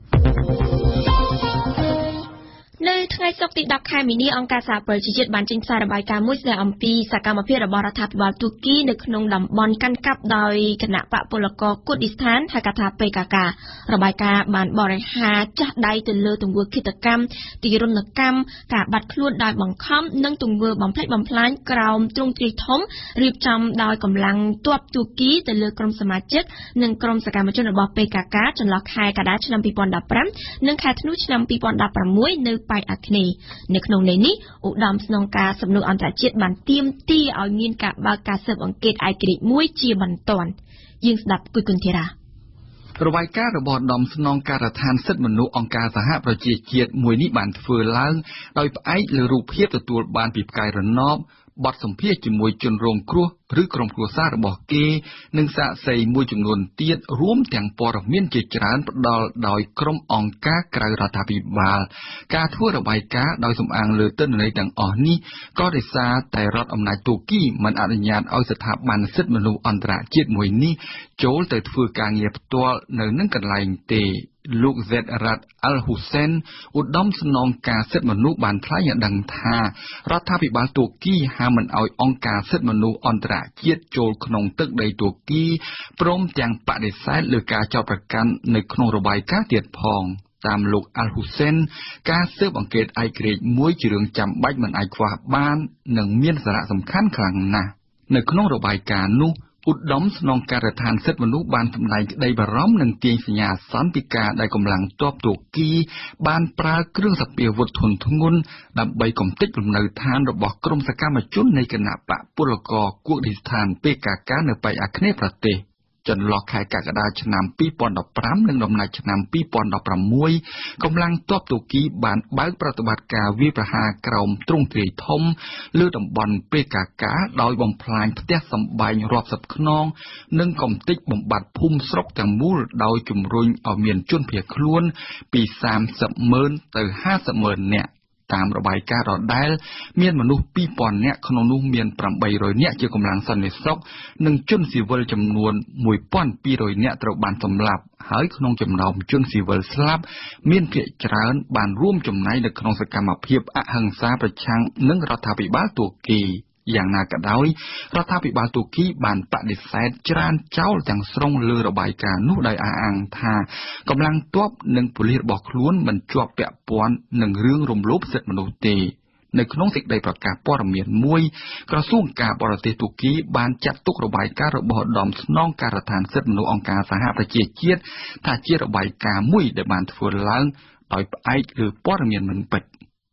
នៅថ្ងៃសុក្រទី ដប់ ខែមីនាអង្គការសហប្រជាជាតិបានចេញផ្សាយរបាយការណ៍មួយស្ដីអំពីសកម្មភាពរបស់រដ្ឋាភិបាលទូគីនៅក្នុងតំបន់កាន់កាប់ដោយគណៈបកពលករគូឌីស្ថានហៅកាត់ថា ពេ កា កា របាយការណ៍បានបរិហារចាស់ដៃទៅលើទង្វើឃាតកម្មទីរណកម្មការបាត់ខ្លួនដោយបង្ខំនិងទង្វើបំផ្លិចបំផ្លាញក្រោមទ្រង់ទ្រាយធំរៀបចំដោយកម្លាំងទ័ពទូគីទៅលើក្រុមសមាជិកនិងក្រុមសកម្មជនរបស់ ពេ កា កា ចន្លោះខែកក្កដាឆ្នាំ ពីរពាន់ដប់ប្រាំ និងខែធ្នូឆ្នាំ ពីរពាន់ដប់ប្រាំមួយ នៅប៉ៃអាគ្នេយ៍នៅក្នុងន័យនេះឧត្តមស្នងការសំណុំអន្តរជាតិបានទាមទារឲ្យមានការបើកការស៊ើបអង្កេតឯករាជ្យមួយជាបន្ទាន់យើងស្ដាប់គុយគុនធីរ៉ារបាយការណ៍របស់ឧត្តមស្នងការដ្ឋានសិទ្ធិមនុស្សអង្គការសហប្រជាជាតិមួយនេះបានធ្វើឡើងដោយផ្អែកលើរូបភាពទទួលបានពីផ្កាយរណបបទសម្ភាសន៍ជាមួយជនរងគ្រោះឬក្រុមគ្រួសាររបស់គេនិងសាក្សីមួយចំនួនទៀតរួមទាំងព័ត៌មានជាច្រើនផ្ដល់ដោយក្រុមអង្គការក្រៅរដ្ឋាភិបាលការធ្វើរបាយការណ៍ដោយសំអាងលើទិន្នន័យទាំងអស់នេះក៏ដោយសារតែរដ្ឋអំណាចទូគីមិនអនុញ្ញាតឲ្យស្ថាប័នសិទ្ធិមនុស្សអន្តរជាតិមួយនេះចូលទៅធ្វើការងារផ្ទាល់នៅនឹងកន្លែងទេលោក Z. Rad Al-Hussein ឧត្តមស្នងការសិទ្ធិមនុស្សបានថ្លែងឲ្យដឹងថារដ្ឋាភិបាលទូគីហាមមិនឲ្យអង្គការសិទ្ធិមនុស្សអន្តរជាតិចូលក្នុងទឹកដីទូគីព្រមទាំងបដិសេធលើការចោទប្រកាន់នៅក្នុងរបាយការណ៍ទៀតផងតាមលោក Al-Hussein ការស៊ើបអង្កេតឯករាជ្យមួយជារឿងចាំបាច់មិនអាចខ្វះបាននិងមានសារៈសំខាន់ខ្លាំងណាស់នៅក្នុងរបាយការណ៍នោះឧត្តមស្នងការដ្ឋានសិទ្ធិមនុស្សបានសម្ដែងក្តីបារម្ភនិងទាញសញ្ញាអាសន្នពីការដែលកម្លាំងទ័ពទូគីបានប្រើគ្រឿងសព្វាវុធធុនធ្ងន់ដើម្បីកំទេចលំនៅឋានរបស់ក្រុមសកម្មជននៃគណៈបកពលករគូឌីស្ថាន ពេ កា កា នៅប៉ៃអាគ្នេយ៍ប្រទេសចន្លោះខែកក្កដាឆ្នាំ ពីរពាន់ដប់ប្រាំ និងដំណាច់ឆ្នាំ ពីរពាន់ដប់ប្រាំមួយ កម្លាំងទ័ពទូគីបានបើកប្រតិបត្តិការវាយប្រហារក្រោមទ្រង់ទ្រាយធំលើតំបន់ ពេ កា កា ដោយបំផ្លាញផ្ទះសម្បែងរាប់សិបខ្នងនិងកំទេចបំបត្តិភូមិស្រុកទាំងមូលដោយជំរុញឲ្យមានជនភៀសខ្លួនពីសាមសិបម៉ឺនទៅហាសិបម៉ឺននាក់តាមរបាយការណ៍ដដែលមានមនុស្សពីរពាន់នាក់ក្នុងនោះមានប្រាំបីរយនាក់ជាកម្លាំងសន្តិសុខនិងជនស៊ីវិលចំនួនមួយពាន់ពីររយនាក់ត្រូវបានសម្លាប់ហើយក្នុងចំណោមជនស៊ីវិលស្លាប់មានភាគច្រើនបានរួមចំណែកនៅក្នុងសកម្មភាពអហិង្សាប្រឆាំងនឹងរដ្ឋាភិបាលទូគីយ៉ាងណាក៏ដោយរដ្ឋាភិបាលទូគីបានបដិសេធច្រានចោលទាំងស្រុងលើរបាយការណ៍នោះដោយអះអាងថាកម្លាំងទ័ពនិងប៉ូលីសរបស់ខ្លួនមិនជាប់ពាក់ព័ន្ធនឹងរឿងរំលោភសិទ្ធិមនុស្សទេនៅក្នុងសេចក្តីប្រកាសព័ត៌មានមួយក្រសួងការបរទេសទូគីបានចាត់ទុករបាយការណ៍របស់ឧត្តមស្នងការដ្ឋានសិទ្ធិមនុស្សអង្គការសហប្រជាជាតិថាជារបាយការណ៍មួយដែលបានធ្វើឡើងដោយផ្អែកលើព័ត៌មានមិនពិត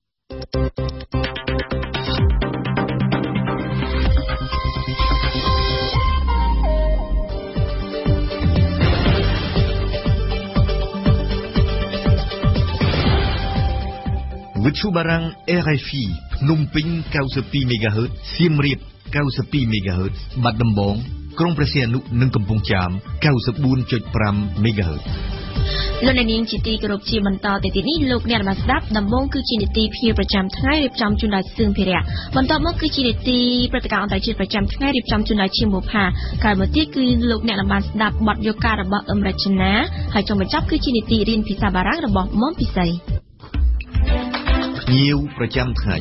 វិទ្យុបារាំង R F I ភ្នំពេញ កៅសិបពីរ មេហ្គាហឺត សៀមរាប កៅសិបពីរ មេហ្គាហឺត បាត់ដំបងក្រុងព្រះសីហនុនិងកំពង់ចាម កៅសិបបួនចុចប្រាំ មេហ្គាហឺតលោកនាងជាទីគោរពជាបន្តទៅទៀតនេះលោកអ្នកបានស្ដាប់ដំបូងគឺជានីតិភារប្រចាំថ្ងៃរៀបចំជូនដោយសឿងភិរៈបន្តមកគឺជានីតិព្រឹត្តិការណ៍អន្តរជាតិប្រចាំថ្ងៃរៀបចំជូនដោយឈឹមបុផាក្រោយមកទៀតគឺលោកអ្នកបានស្ដាប់បទយការបស់អឹមរចនាហើយចុងបញ្ចប់គឺជានីតិរៀនភាសាបារាំងរបស់មុំពិសីភ្ញៀវប្រចាំថ្ងៃ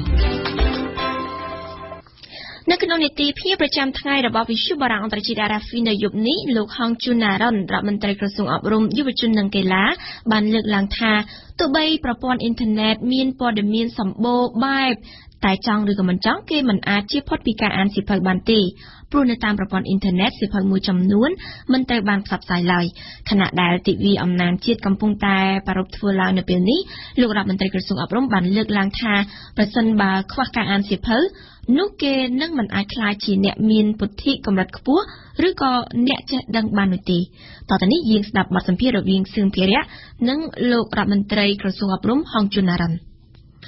នៅក្នុងនីតិភាពប្រចាំថ្ងៃរបស់វិទ្យុបារាំងអន្តរជាតិ R F I នៅយប់នេះលោកហងជូណារ៉ុនរដ្ឋមន្ត្រីក្រសួងអប់រំយុវជននិងកីឡាបានលើកឡើងថាទោះបីប្រព័ន្ធអ៊ីនធឺណិតមានព័ត៌មានសម្បូរបែបតែចង់ឬក៏មិនចង់គេមិនអាចជៀសផុតពីការអានសៀវភៅបានទេព្រោះនៅតាមប្រព័ន្ធអ៊ីនធឺណិតសៀវភៅមួយចំនួនមិនត្រូវបានផ្សព្វផ្សាយឡើយខណៈដែលទិវាអំណាចជាតិកំពុងតែប្រារព្ធធ្វើឡើងនៅពេលនេះលោករដ្ឋមន្ត្រីក្រសួងអប់រំបានលើកឡើងថាប្រសិនបើខ្វះការអានសៀវភៅនោះគេនឹងមិនអាចខ្លាចជាអ្នកមានពុទ្ធិកម្រិតខ្ពស់ឬក៏អ្នកចេះដឹងបាននោះទេតទៅនេះយើងស្ដាប់បទសម្ភាសន៍រវាងសឿងភិរៈនិងលោករដ្ឋមន្ត្រីក្រសួងអប់រំហងជូណារ៉ាន់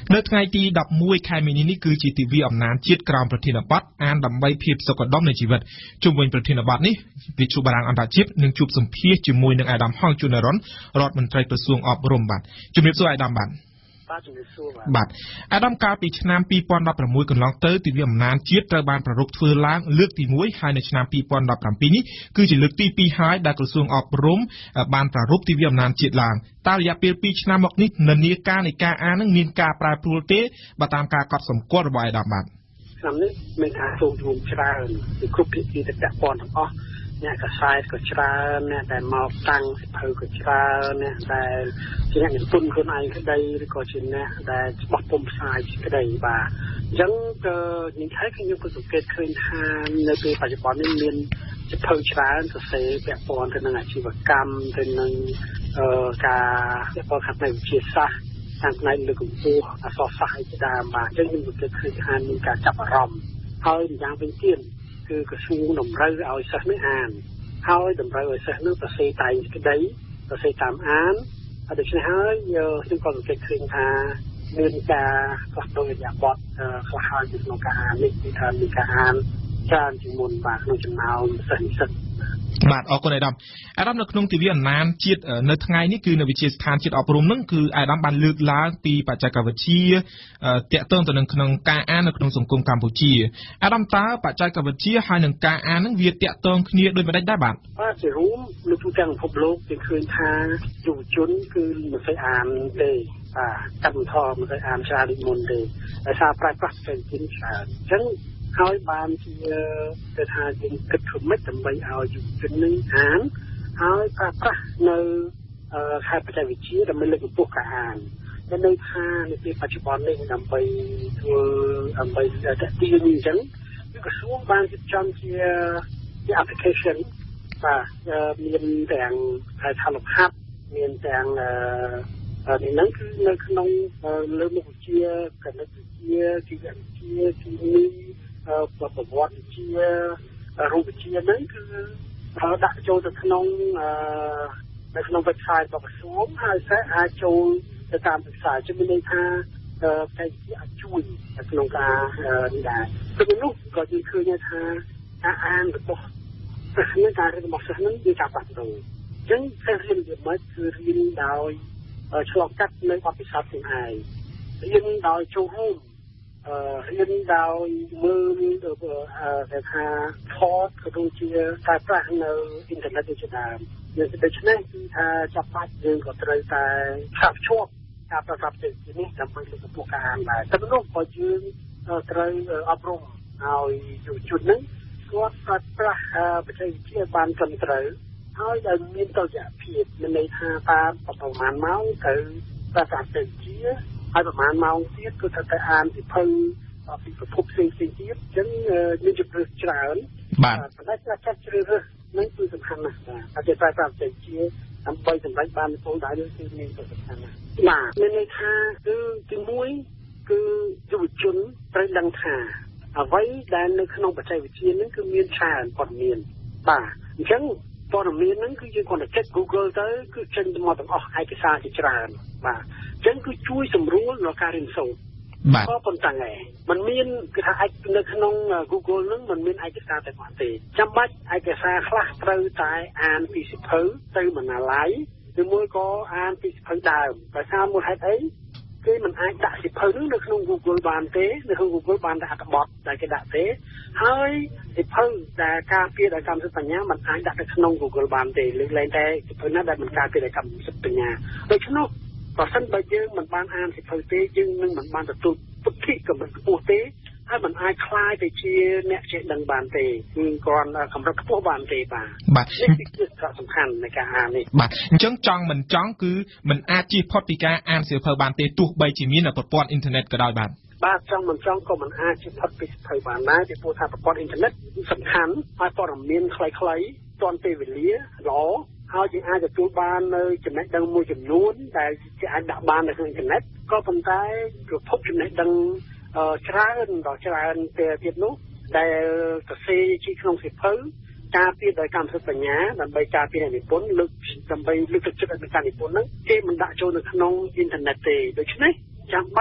នៅថ្ងៃទីដប់មួយខែមីនានេះគឺជាទិវាអំណាចជាតិក្រោមប្រធានបទអានដើម្បីភាពសុខដុមនៃជីវិតជុំវិញប្រធានបទនេះវិទ្យុបារាំងអន្តរជាតិនឹងជួបសម្ភាសជាមួយនឹងអាដាមហងជូនរ៉ុនរដ្ឋមន្ត្រីក្រសួងអប់រំបាទជំរាបសួរអាដាមបាទបាទជំរាបសួរបាទអាដាមកាលពីឆ្នាំពីរពាន់ដប់ប្រាំមួយកន្លងទៅទិវាអំណាចជាតិត្រូវបានប្រារព្ធធ្វើឡើងលើកទីមួយហើយនៅឆ្នាំពីរពាន់ដប់ប្រាំពីរនេះគឺជាលើកទីពីរហើយដែលក្រសួងអប់រំបានប្រារព្ធទិវាអំណាចជាតិឡើងតើរយៈពេលពីរឆ្នាំមកនេះនិន្នាការនៃការអាននឹងមានការប្រែប្រួលទេបើតាមការកត់សម្គាល់របស់អាដាមបាទឆ្នាំនេះមានការចូលរួមច្រើនពីគ្រប់ភាគីទាំងពាន់ទាំងអស់អ្នកកសែតក៏ច្រើនអ្នកដែលមកតាំងសិភៅក៏ច្រើនអ្នកដែលជាអ្នកនិពន្ធខ្លួនឯងក្តីឬក៏ជាអ្នកដែលបោះពុម្ពផ្សាយក្តីបាទអញ្ចឹងក៏និយាយថាខ្ញុំក៏សង្កេតឃើញថានៅពេលបច្ចុប្បន្ននេះមានសិភៅច្រើនសរសេរពាក់ព័ន្ធទៅនឹងអាជីវកម្មទៅនឹងការពាក់ព័ន្ធខាងវិទ្យាសាស្ត្រខាងផ្នែកលើកកម្ពស់អក្សរសាស្ត្រជាដើមបាទអញ្ចឹងខ្ញុំសង្កេតឃើញថាមានការចាប់អារម្មណ៍ហើយម្យ៉ាងវិញទៀតគឺក្រសួងតម្រូវឲ្យសិស្សនេះអានហើយតម្រូវឲ្យសិស្សនោះសរសេរតែក្តីសរសេរតាមអានហើយដូច្នេះហើយខ្ញុំក៏សង្កេតឃើញថាមានការផ្លាស់ប្ដូរឥរិយាបថខ្លះហើយក្នុងការអាននេះគឺថាមានការអានច្រើនជាងមុនបាទក្នុងចំណោមសិស្សនិស្សិតបាទអរគុណអាដាមអាដាមនៅក្នុងទិវាអំណាចជាតិនៅថ្ងៃនេះគឺនៅវិទ្យាស្ថានជាតិអប់រំនឹងគឺអាដាមបានលើកឡើងពីបច្ចេកវិទ្យាតាក់ទងទៅនឹងក្នុងការអាននៅក្នុងសង្គមកម្ពុជាអាដាមតើបច្ចេកវិទ្យាហើយនឹងការអាននឹងវាតាក់ទងគ្នាដូចម្តេចដែរបាទបាទជារួមនៅទូទាំងពិភពលោកគេឃើញថាយុវជនគឺមិនសូវអានទេបាទកម្មវិធីមិនសូវអានច្រើនដូចមុនទេដោយសារប្រើប្រាស់បច្ចេកវិទ្យាច្រើនអញ្ចឹងហើយបានជាគេថាយើងគិតធ្វើម៉េចដើម្បីឲ្យយុវជននេះអានហើយប្រើប្រាស់នៅខែបច្ចេកវិទ្យាដើម្បីលើកកម្ពស់ការអានតែនៅថានៅពេលបច្ចុប្បន្ននេះដើម្បីធ្វើដើម្បីតាក់ទាញអញ្ចឹងគឺក្រសួងបានរៀបចំជាជា application បាទមានទាំងហៅថាលំហាត់មានទាំងនេះហ្នឹងគឺនៅក្នុងលើមុខវិជ្ជាគណិតវិទ្យាជីវវិទ្យាគីមីប្រវត្តិវិទ្យារូបវិទ្យាហ្នឹងគឺដាក់ចូលទៅក្នុងនៅក្នុង website របស់ក្រសួងហើយសិស្សអាចចូលទៅតាមសិក្សាជំនួយថាតែអាចជួយក្នុងការនេះដែរពីនោះក៏យើងឃើញថាការអានរបស់សិស្សនេះការរៀនរបស់សិស្សហ្នឹងវាចាប់បានទៅអញ្ចឹងសិស្សរៀនវាមិនគឺរៀនដោយឆ្លងកាត់នៅបទពិសោធន៍ខ្លួនឯងរៀនដោយចូលរួមរៀនដោយមើលតែថាថតក៏ដូចជាការប្រាស់នៅអ៊ីនធឺណិតជាដើមយើងដូច្នេះគឺថាចាប់បាច់យើងក៏ត្រូវតែឆាប់ឈប់ការប្រកបទៅជានេះដើម្បីលើកកម្ពស់ការអានដែរតែនោះក៏យើងត្រូវអប់រំឲ្យយុវជនហ្នឹងគាត់ប្រើប្រាស់បច្ចេកវិទ្យាបានត្រឹមត្រូវហើយដែលមានតុល្យភាពមានន័យថាតាមប្រមាណម៉ោងទៅប្រើប្រាស់បច្ចេកវិទ្យាហើយប្រហែលម៉ោងទៀតគឺត្រូវតែអានពីភៅពីប្រភពផ្សេងៗទៀតអញ្ចឹងមានជម្រើសច្រើនបាទប៉ុន្តែការចាត់ជ្រើសរើសនេះគឺសំខាន់ណាស់បាទតែប្រើប្រាស់បច្ចេកវិទ្យាដើម្បីសម្រេចបានគោលដៅនេះគឺមានសំខាន់ណាស់បាទមានន័យថាគឺទីមួយគឺយុវជនត្រូវដឹងថាអ្វីដែលនៅក្នុងបច្ចេកវិទ្យានេះគឺមានច្រើនព័ត៌មានបាទអញ្ចឹងព័ត៌មានហ្នឹងគឺយើងគ្រាន់តែចុច Google ទៅគឺចេញមកទាំងអស់ឯកសារជាច្រើនបាទអញ្ចឹងគឺជួយសម្រួលដល់ការរៀនសូត្របាទក៏ប៉ុន្តែมันមានគឺថាឯកនៅក្នុង Google ហ្នឹងมันមានឯកសារតែប៉ុណ្ណេះទេចាំបាច់ឯកសារខ្លះត្រូវតែអានពីសិភៅទៅបណ្ណាល័យឬមួយក៏អានពីសិភៅដើមដោយសារមូលហេតុអីគេមិនអាចដាក់សិភៅហ្នឹងនៅក្នុង Google បានទេនៅក្នុង Google បានតែអត្ថបទដែលគេដាក់ទេហើយសិភៅដែលការពារដោយកម្មសិទ្ធិបញ្ញាมันអាចដាក់ទៅក្នុង Google បានទេលើកលែងតែសិភៅណាដែលមិនការពារដោយកម្មសិទ្ធិបញ្ញាដូច្នោះបើសិនបើយើងមិនបានអានសិភៅទេយើងនឹងមិនបានទទួលពុទ្ធិកម្រិតខ្ពស់ទេហើយមិនអាចខ្លាយទៅជាអ្នកចេះដឹងបានទេគឺគ្រាន់កម្រិតខ្ពស់បានទេបាទបាទនេះគឺសារសំខាន់នៃការអាននេះបាទអញ្ចឹងចង់មិនចង់គឺមិនអាចជៀសផុតពីការអានសៀវភៅបានទេទោះបីជាមានប្រព័ន្ធអ៊ីនធឺណិតក៏ដោយបាទបាទចង់មិនចង់ក៏មិនអាចជៀសផុតពីសៀវភៅបានដែរពីព្រោះថាប្រព័ន្ធអ៊ីនធឺណិតសំខាន់ហើយព័ត៌មានខ្លីៗទាន់ពេលវេលាល្អហើយយើងអាចទទួលបាននៅចំណេះដឹងមួយចំនួនដែលជាអាចដាក់បាននៅក្នុងអ៊ីនធឺណិតក៏ប៉ុន្តែប្រភពចំណេះដឹងច្រើនដល់ច្រើនពេលទៀតនោះដែលសរសេរជាក្នុងសៀវភៅការពារដោយកម្មសិទ្ធិបញ្ញាដើម្បីការពារអ្នកនិពន្ធលើកដើម្បីលើកទឹកចិត្តឲ្យមានការនិពន្ធហ្នឹងគេមិនដាក់ចូលនៅក្នុងអ៊ីនធឺណិតទេដូច្នេះចាំបាច់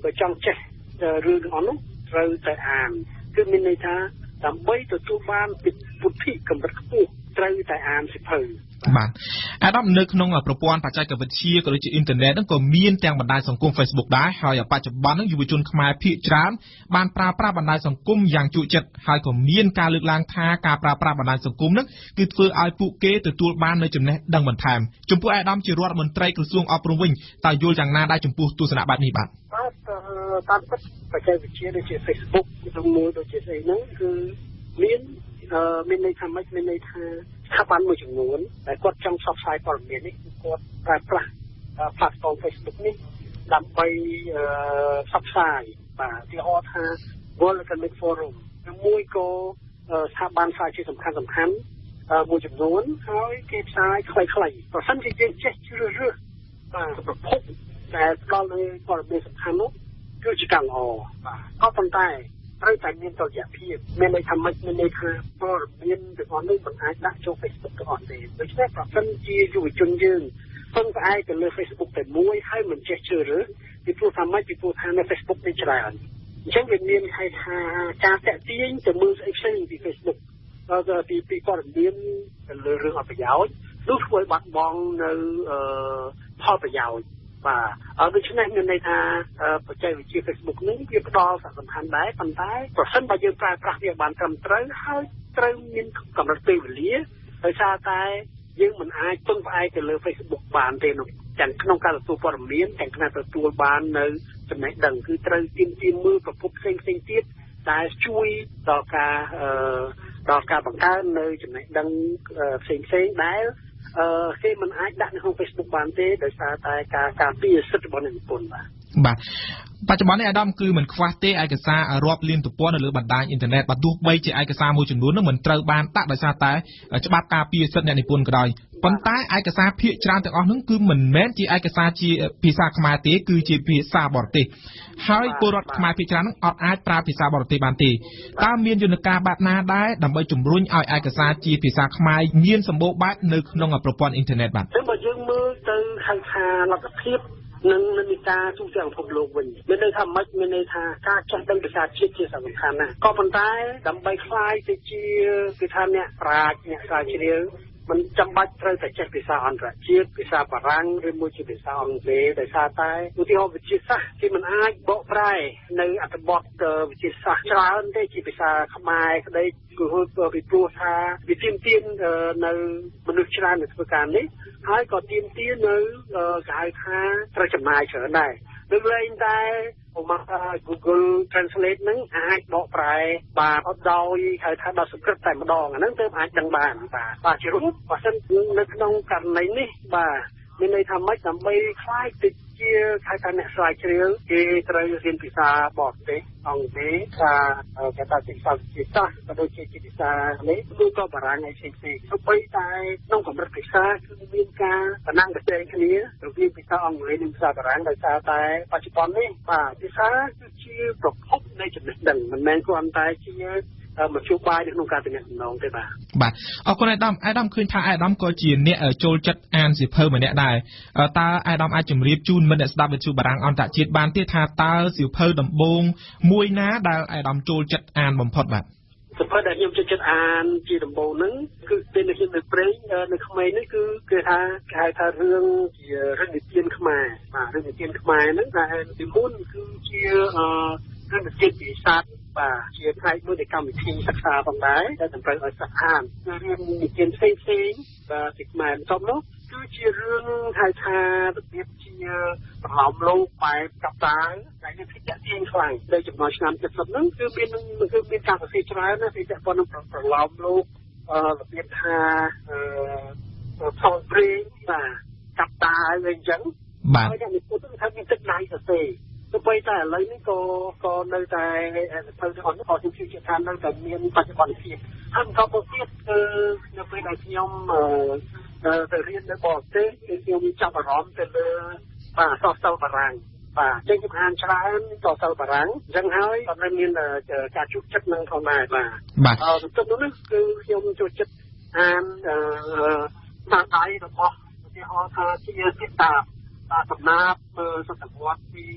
បើចង់ចេះរឿងទាំងអស់នោះត្រូវតែអានគឺមានន័យថាដើម្បីទទួលបានពុទ្ធិកម្រិតខ្ពស់ត្រូវតែអានសិភៅបាទអាដាមនៅក្នុងប្រព័ន្ធបច្ចេកវិទ្យាក៏ដូចជាអ៊ីនធឺណិតហ្នឹងក៏មានទាំងបណ្ដាញសង្គម Facebook ដែរហើយបច្ចុប្បន្នហ្នឹងយុវជនខ្មែរភាគច្រើនបានប្រើប្រាស់បណ្ដាញសង្គមយ៉ាងជក់ចិត្តហើយក៏មានការលើកឡើងថាការប្រើប្រាស់បណ្ដាញសង្គមហ្នឹងគឺធ្វើឲ្យពួកគេទទួលបាននូវចំណេះដឹងបន្ថែមចំពោះអាដាមជារដ្ឋមន្ត្រីក្រសួងអប់រំវិញតើយល់យ៉ាងណាដែរចំពោះទស្សនៈបែបនេះបាទបាទតាមពិតបច្ចេកវិទ្យាដូចជា Facebook ឬមួយដូចជាស្អីហ្នឹងគឺមានមានន័យថាម៉េចមានន័យថាស្ថាប័នមួយចំនួនដែលគាត់ចង់ផ្សព្វផ្សាយព័ត៌មាននេះគាត់ប្រើប្រាស់ platform Facebook នេះដើម្បីផ្សព្វផ្សាយបាទទីហោថា World Economic Forum មួយក៏ស្ថាប័នផ្សាយជាសំខាន់សំខាន់មួយចំនួនហើយគេផ្សាយខ្លីៗប្រសិនជាយើងចេះជ្រើសរើសបាទប្រភពដែលផ្ដល់នូវព័ត៌មានសំខាន់នោះគឺជាការល្អបាទក៏ប៉ុន្តែត្រូវតែមានតុល្យភាពមានន័យថាម៉េចមានន័យថាព័ត៌មានទាំងអស់នេះមិនអាចដាក់ចូល Facebook ទាំងអស់ទេដូច្នេះប្រសិនជាយុវជនយើងពឹងផ្អែកទៅលើ Facebook តែមួយហើយមិនចេះជ្រើសរើសពីព្រោះថាម៉េចពីព្រោះថានៅ Facebook នេះច្រើនអញ្ចឹងវាមានហេតុថាការតាក់ទាញទៅមើលស្អីផ្សេងពី Facebook ដល់ពីពីព័ត៌មានទៅលើរឿងអប្រយោជន៍នោះធ្វើឲ្យបាត់បង់នៅផលប្រយោជន៍បាទអរដូច្នេះមានន័យថាបច្ចេកវិទ្យា Facebook នេះវាផ្ដល់សារៈសំខាន់ដែរប៉ុន្តែប្រសិនបើយើងប្រើប្រាស់វាបានត្រឹមត្រូវហើយត្រូវមានកម្រិតពេលវេលាដោយសារតែយើងមិនអាចពឹងផ្អែកទៅលើ Facebook បានទេនោះទាំងក្នុងការទទួលព័ត៌មានទាំងក្នុងការទទួលបាននៅចំណេះដឹងគឺត្រូវទាមទារមើលប្រភពផ្សេងផ្សេងទៀតដែលជួយដល់ការដល់ការបង្កើននៅចំណេះដឹងផ្សេងផ្សេងដែលអឺគេមិនអាចដាក់នៅក្នុង Facebook បានទេដោយសារតែការការពារសិទ្ធិរបស់អ្នកនិពន្ធបាទបាទបច្ចុប្បន្ននេះអាដាមគឺមិនខ្វះទេឯកសាររាប់លានទំព័រនៅលើបណ្ដាញអ៊ីនធឺណិតបើទោះបីជាឯកសារមួយចំនួននោះមិនត្រូវបានដាក់ដោយសារតែច្បាប់ការពារសិទ្ធិអ្នកនិពន្ធក៏ដោយប៉ុន្តែឯកសារភាគច្រើនទាំងអស់នោះគឺមិនមែនជាឯកសារជាភាសាខ្មែរទេគឺជាភាសាបរទេសហើយពលរដ្ឋខ្មែរភាគច្រើននឹងអត់អាចប្រើភាសាបរទេសបានទេតើមានយន្តការបែបណាដែរដើម្បីជំរុញឲ្យឯកសារជាភាសាខ្មែរមានសម្បូរបែបនៅក្នុងប្រព័ន្ធអ៊ីនធឺណិតបាទបើយើងមើលទៅហៅថាលទ្ធភាពនិងនិន្នាការទូទាំងពិភពលោកវិញមានន័យថាម៉េចមានន័យថាការចេះដឹងភាសាជាតិជាសំខាន់ណាស់ក៏ប៉ុន្តែដើម្បីខ្លាយទៅជាគេថាអ្នកប្រាជ្ញអ្នកស្រាវជ្រាវមិនចាំបាច់ត្រូវតែចេះភាសាអន្តរជាតិភាសាបារាំងឬមួយជាភាសាអង់គ្លេសដោយសារតែឧទាហរណ៍វិទ្យាសាស្ត្រគេមិនអាចបកប្រែនៅអត្ថបទវិទ្យាសាស្ត្រច្រើនទេជាភាសាខ្មែរក្តីគឺពីព្រោះថាវាទាមទារនៅមនុស្សច្រើននៅធ្វើការនេះហើយក៏ទាមទារនៅគេហៅថាត្រូវចំណាយច្រើនដែរដូចលែងតែឧមា Google Translate ហ្នឹងអាចបកប្រែបានអត់ដោយហៅថាដល់សង្កត់តែម្ដងអាហ្នឹងទើបអាចដឹងបានបាទបាទជារួមបើសិននៅក្នុងករណីនេះបាទមានន័យថាម៉េចដើម្បីខ្លាយទៅជាហៅថាអ្នកស្រាវជ្រាវគេត្រូវរៀនភាសាបរទេសអង់គ្លេសថាគេថាភាសាវិទ្យាសាស្ត្រក៏ដូចជាភាសានេះឬក៏បារាំងឯផ្សេងផ្សេងទៅបីតែក្នុងកម្រិតភាសាគឺមានការបណ្ណាំងប្រជែងគ្នារវាងភាសាអង់គ្លេសនិងភាសាបារាំងដោយសារតែបច្ចុប្បន្ននេះបាទភាសាគឺជាប្រភពនៃចំណេះដឹងមិនមែនគ្រាន់តែជាមធ្យោបាយក្នុងការទំនាក់ទំនងទេបាទបាទអរគុណអាដាមអាដាមឃើញថាអាដាមក៏ជាអ្នកចូលចិត្តអានសៀវភៅម្នាក់ដែរតើអាដាមអាចជម្រាបជូនមិត្តអ្នកស្ដាប់វិទ្យុបារាំងអន្តរជាតិបានទេថាតើសៀវភៅដំបូងមួយណាដែលអាដាមចូលចិត្តអានបំផុតបាទសៀវភៅដែលខ្ញុំចូលចិត្តអានជាដំបូងហ្នឹងគឺពេលនៅខ្ញុំនៅព្រៃនៅក្មេងនេះគឺគេថាគេហៅថារឿងជារឿងនិទានខ្មែរបាទរឿងនិទានខ្មែរហ្នឹងតែពីមុនគឺជារឿងនិទានពីសត្វបាទជាផ្នែកមួយនៃកម្មវិធីសិក្សាផងដែរដែលតម្រូវឲ្យសិស្សអានគឺរឿងនិទានផ្សេងផ្សេងបាទពីខ្មែរបន្ទាប់នោះគឺជារឿងហៅថារបៀបជាប្រឡំលោកបែបកតាដែលមានភាពតាក់ទាញខ្លាំងនៅចំនួនឆ្នាំ칠십ហ្នឹងគឺមានគឺមានការសរសេរច្រើនណាស់ពីតែប៉ុណ្ណឹងប្រឡំលោករបៀបថាអឺផ្សងព្រេងបាទកតាអីអញ្ចឹងបាទហើយអ្នកនិពន្ធថាមានទឹកដៃសរសេរទោះបីតែឥឡូវនេះក៏ក៏នៅតែទៅទៅអត់ក៏ខ្ញុំជឿជាក់ថានៅតែមានបច្ចុប្បន្នភាពហើយបន្តទៅទៀតគឺនៅពេលដែលខ្ញុំទៅរៀននៅបរទេសគឺខ្ញុំចាប់អារម្មណ៍ទៅលើបាទអក្សរសិល្ប៍បារាំងបាទអញ្ចឹងខ្ញុំអានច្រើនអក្សរសិល្ប៍បារាំងអញ្ចឹងហើយក៏នៅមានការជួបចិត្តនឹងផងដែរបាទបាទអឺបន្ទាប់នោះគឺខ្ញុំចូលចិត្តអានអឺស្នាដៃរបស់ឧទាហរណ៍ថាជាសិតាបាទសំណាបសតវត្សទី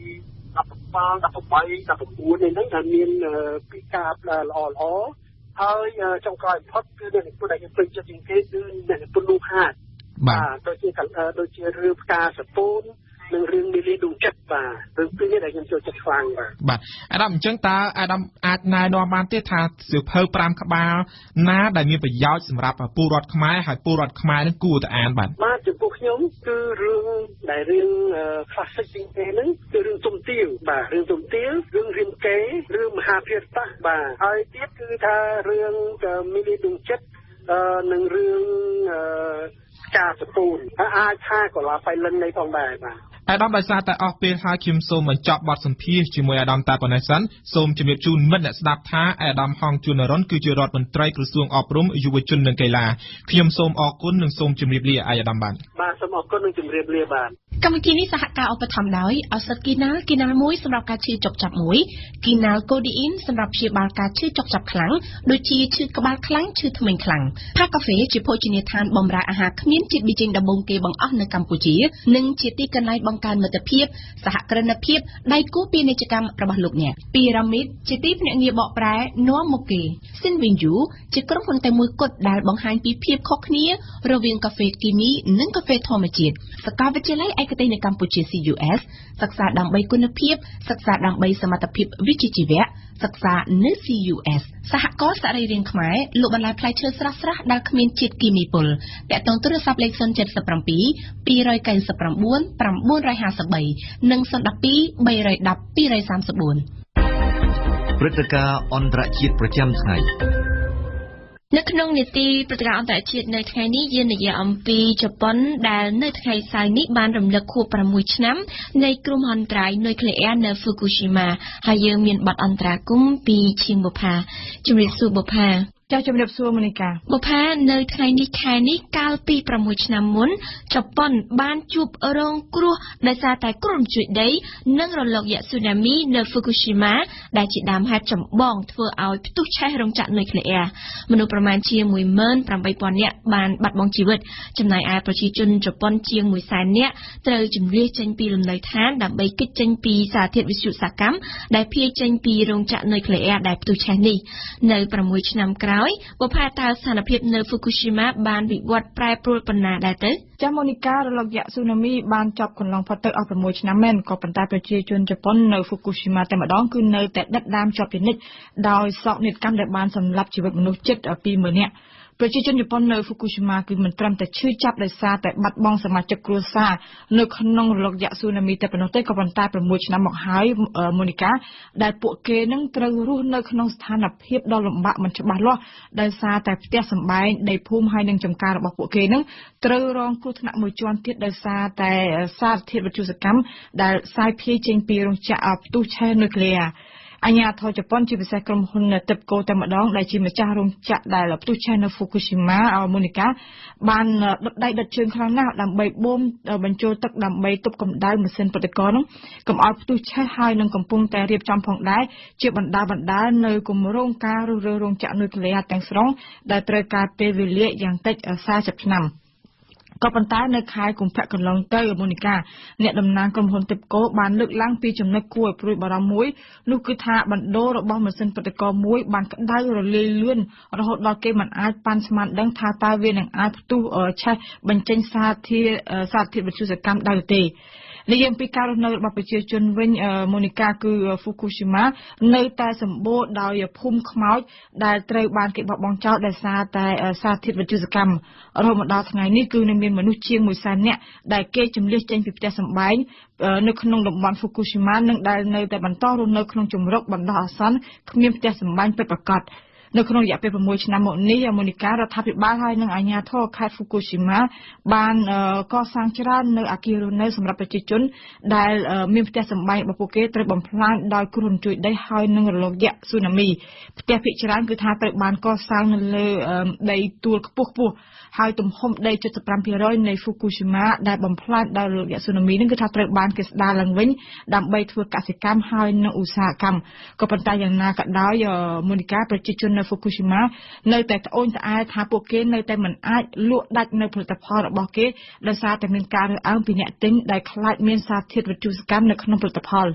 ดับปลาดับใบดับปูนในนั้นแต่มีปีกาละอ่อนอ๋อเฮ้ยจังกอยพัดคือเนี่ยตัวใดจะเป็นจะจริงเท่ดื้อเนี่ยตัวลูกหาดบ่าโดยเฉพาะโดยเฉพาะเรือกาสปูนหนึ่งเรื่องมีเรื่องดูจัดบ่าเรื่องปีนี้ได้ยังจะจัดฟังบ่าบ่าอาดัมจังตาอาดัมอาจนายนอมบานเตธาเสือเพลปรามขบาน้าได้มีประโยชน์สำหรับปูรอดขมายหายปูรอดขมายนั่นกูแต่อ่านบ่ามาจากพวกยงคือเรื่องได้เรื่องคลาสสิกจริงๆนั้นคือเรื่องตุ่มเตี้ยวบ่าเรื่องตุ่มเตี้ยวเรื่องริมเก๋เรื่องมหาเพียรตะบ่าไอเดียคือถ้าเรื่องมีเรื่องดูจัดหนึ่งเรื่องกาสปูนถ้าอาชาก็ลาไปเล่นในทองได้บ่าอาดัมได้ทราบแต่ออกเป็นหาคิมโซมเหมือนจับบอดสัมพีจิมวยอาดัมตาปนัยสันโซมจิมเรียบจูนมันเนี่ยสดับท้าอาดัมฮองจูนร้อนคือจีรอดมันไตรกระทรวงออกรุ่มอยู่วิจุนหนึ่งไกลาคิมโซมออกก้นหนึ่งโซมจิมเรียบเรียอาดัมบันบาสมออกก้นหนึ่งจิมเรียบเรียบานกรรมการนี้สหการเอาไปทำได้เอาสกินากินาลมุ้ยสำหรับการชื่อจบจับมุ้ยกินาลโกดีอินสำหรับชื่อบาลการชื่อจบจับครั้งโดยที่ชื่อกบาลครั้งชื่อทมินครั้งภาคกาแฟจิโพจิเนทานบอมราอาหารขมิ้นจิตบิจิงดับบงเกบังอ้อในกัมพูชีหนึ่งจิตติกันไลบังการเมตเพียบสหกรณเพียบได้กู้ปีในกิจกรรมประบาลุกเนี่ยปีรามิดจิตติเนี่ยเงียบบอกแปรนัวโมเกสิ้นวินยูจิกรมคนแต่มือกดได้บังหันปีเพียบคอกนี้ระเวียงกาแฟกิมีนึ่งกาแฟทอมจิตสกาวเวจไลไอกระเตในกัมพูชี ซี ยู เอส ศึกษาดังใบคุณภาพศึกษาดังใบสมรรถภาพวิจิตรชีวะศึกษาใน ซี ยู เอส สหกรณ์สารเรียนขมายลูกบรรลัยพลายเชื้อสระสระดังขมิ้นจิตกิมีปุลแต่ตรงตัวสับเล็กส่วนเจ็ดสิบปีปีรอยไก่สิบปรำบ้วนปรำบ้วนรอยหาสบใบหนึ่งส่วนดับปีใบรอยดับปีรอยสามสิบบุญព្រឹត្តិការណ៍អន្តរជាតិប្រចាំថ្ងៃនៅក្នុងនីតិព្រឹត្តិការណ៍អន្តរជាតិនៅថ្ងៃនេះយើងនិយាយអំពីជប៉ុនដែលនៅថ្ងៃសៅរ៍នេះបានរំលឹកខួប6ឆ្នាំនៃគ្រោះមហន្តរាយនុយក្លេអ៊ែរនៅហ្វូគូស៊ីម៉ាហើយយើងមានបទអន្តរាគមន៍ពីឈៀងបុប្ផាជំរាបសួរបុប្ផាចាជំរាបសួរមនីកាបុប្ផានៅថ្ងៃនេះខែនេះកាលពី6ឆ្នាំមុនជប៉ុនបានជួបរងគ្រោះដោយសារតែគ្រោះរញ្ជួយដីនិងរលកយក្សស៊ូណាមីនៅហ្វូគូស៊ីម៉ាដែលជាដើមហេតុចម្បងធ្វើឲ្យផ្ទុះឆេះរោងចក្រនុយក្លេអ៊ែរមនុស្សប្រមាណជា មួយម៉ឺនប្រាំបីពាន់ នាក់បានបាត់បង់ជីវិតចំណែកឯប្រជាជនជប៉ុនជាង មួយសែន នាក់ត្រូវជម្លៀសចេញពីលំនៅឋានដើម្បីគេចចេញពីសារធាតុវិទ្យុសកម្មដែលភាយចេញពីរោងចក្រនុយក្លេអ៊ែរដែលផ្ទុះឆេះនេះនៅ6ឆ្នាំក្រោយបុប្ផាតើស្ថានភាពនៅហ្វូគូស៊ីម៉ាបានវិវត្តប្រែប្រួលប៉ុណ្ណាដែរទៅចាម៉ូនីការលកយក្សស៊ូណាមីបានចប់កន្លងផុតទៅអស់6ឆ្នាំមែនក៏ប៉ុន្តែប្រជាជនជប៉ុននៅហ្វូគូស៊ីម៉ាតែម្ដងគឺនៅតែដិតដាមជាប់ជានិច្ចដោយសោកនាដកម្មដែលបានសម្លាប់ជីវិតមនុស្សជិត ពីរម៉ឺន នាក់ប្រជាជនជប៉ុននៅហ្វូគូស៊ីម៉ាគឺមិនត្រឹមតែឈឺចាប់ដោយសារតែបាត់បង់សមាជិកគ្រួសារនៅក្នុងរលកយក្សស៊ូណាមីតែប៉ុណ្ណោះទេក៏ប៉ុន្តែ6ឆ្នាំមកហើយម៉ូនីកាដែលពួកគេនឹងត្រូវរស់នៅក្នុងស្ថានភាពដ៏លំបាកមិនច្បាស់លាស់ដោយសារតែផ្ទះសម្បែងដីភូមិហើយនិងចំការរបស់ពួកគេនឹងត្រូវរងគ្រោះថ្នាក់មួយជាន់ទៀតដោយសារតែសារធាតុវិទ្យុសកម្មដែលសាយភាយចេញពីរោងចក្រផ្ទុះឆេះនុយក្លេអ៊ែរអញ្ញាធិជប៉ុនជាពិសេសក្រុមហ៊ុនទឹកកូតែម្ដងដែលជាម្ចាស់រោងចក្រដែលផ្ទុះឆេះនៅហ្វូគូស៊ីម៉ាម៉ូនីកាបានដុតដៃដុតជើងខ្លាំងណាស់ដើម្បីបូមបញ្ចូលទឹកដើម្បីទប់កម្ដៅម៉ាស៊ីនប្រតិករនោះកុំឲ្យផ្ទុះឆេះហើយនឹងកំពុងតែរៀបចំផងដែរជាបណ្ដាបណ្ដានៅគម្រោងការរុះរើរោងចក្រនុយក្លេអ៊ែរទាំងស្រុងដែលត្រូវការពេលវេលាយ៉ាងតិចសាសិបឆ្នាំក៏ប៉ុន្តែនៅខែកុម្ភៈកន្លងទៅម៉ូនីកាអ្នកតំណាងក្រុមហ៊ុនទឹកកូបានលើកឡើងពីចំណុចគួរឲ្យព្រួយបារម្ភមួយនោះគឺថាបណ្ដោរបស់ម៉ាស៊ីនប្រតិករមួយបានក្តៅរលាយលឿនរហូតដល់គេមិនអាចប៉ាន់ស្មានដឹងថាតើវានឹងអាចផ្ទុះឆេះបញ្ចេញសារធាតុសារធាតុវិទ្យុសកម្មដែរទេនិយាយពីការរស់នៅរបស់ប្រជាជនវិញម៉ូនីកាគឺហ្វូគូស៊ីម៉ានៅតែសម្បូរដោយភូមិខ្មោចដែលត្រូវបានគេបោះបង់ចោលដោយសារតែសារធាតុវិទ្យុសកម្មរហូតមកដល់ថ្ងៃនេះគឺនៅមានមនុស្សជាងមួយសែននាក់ដែលគេជម្លៀសចេញពីផ្ទះសម្បែងនៅក្នុងតំបន់ហ្វូគូស៊ីម៉ានិងដែលនៅតែបន្តរស់នៅក្នុងជំរកបណ្ដោះអាសន្នគ្មានផ្ទះសម្បែងពិតប្រាកដនៅក្នុងរយៈពេល6ឆ្នាំមកនេះម៉ូនីការដ្ឋាភិបាលហើយនិងអាជ្ញាធរខេត្តហ្វូគូស៊ីម៉ាបានកសាងច្រើននៅអគាររស់នៅសម្រាប់ប្រជាជនដែលមានផ្ទះសម្បែងរបស់ពួកគេត្រូវបំផ្លាញដោយគ្រោះរញ្ជួយដីហើយនិងរលកយក្សស៊ូណាមីផ្ទះភាគច្រើនគឺថាត្រូវបានកសាងនៅលើដីទួលខ្ពស់ខ្ពស់ហើយទំហំដី เจ็ดสิบห้าเปอร์เซ็นต์ នៃហ្វូគូស៊ីម៉ាដែលបំផ្លាញដោយរលកយក្សស៊ូណាមីនឹងគឺថាត្រូវបានគេស្ដារឡើងវិញដើម្បីធ្វើកសិកម្មហើយនិងឧស្សាហកម្មក៏ប៉ុន្តែយ៉ាងណាក៏ដោយម៉ូនីកាប្រជាជននៅហ្វូគូស៊ីម៉ានៅតែត្អូញត្អែថាពួកគេនៅតែមិនអាចលក់ដាច់នៅផលិតផលរបស់គេដោយសារតែមានការរើសអើងពីអ្នកទិញដែលខ្លាចមានសារធាតុវិទ្យុសកម្មនៅក្នុងផលិតផល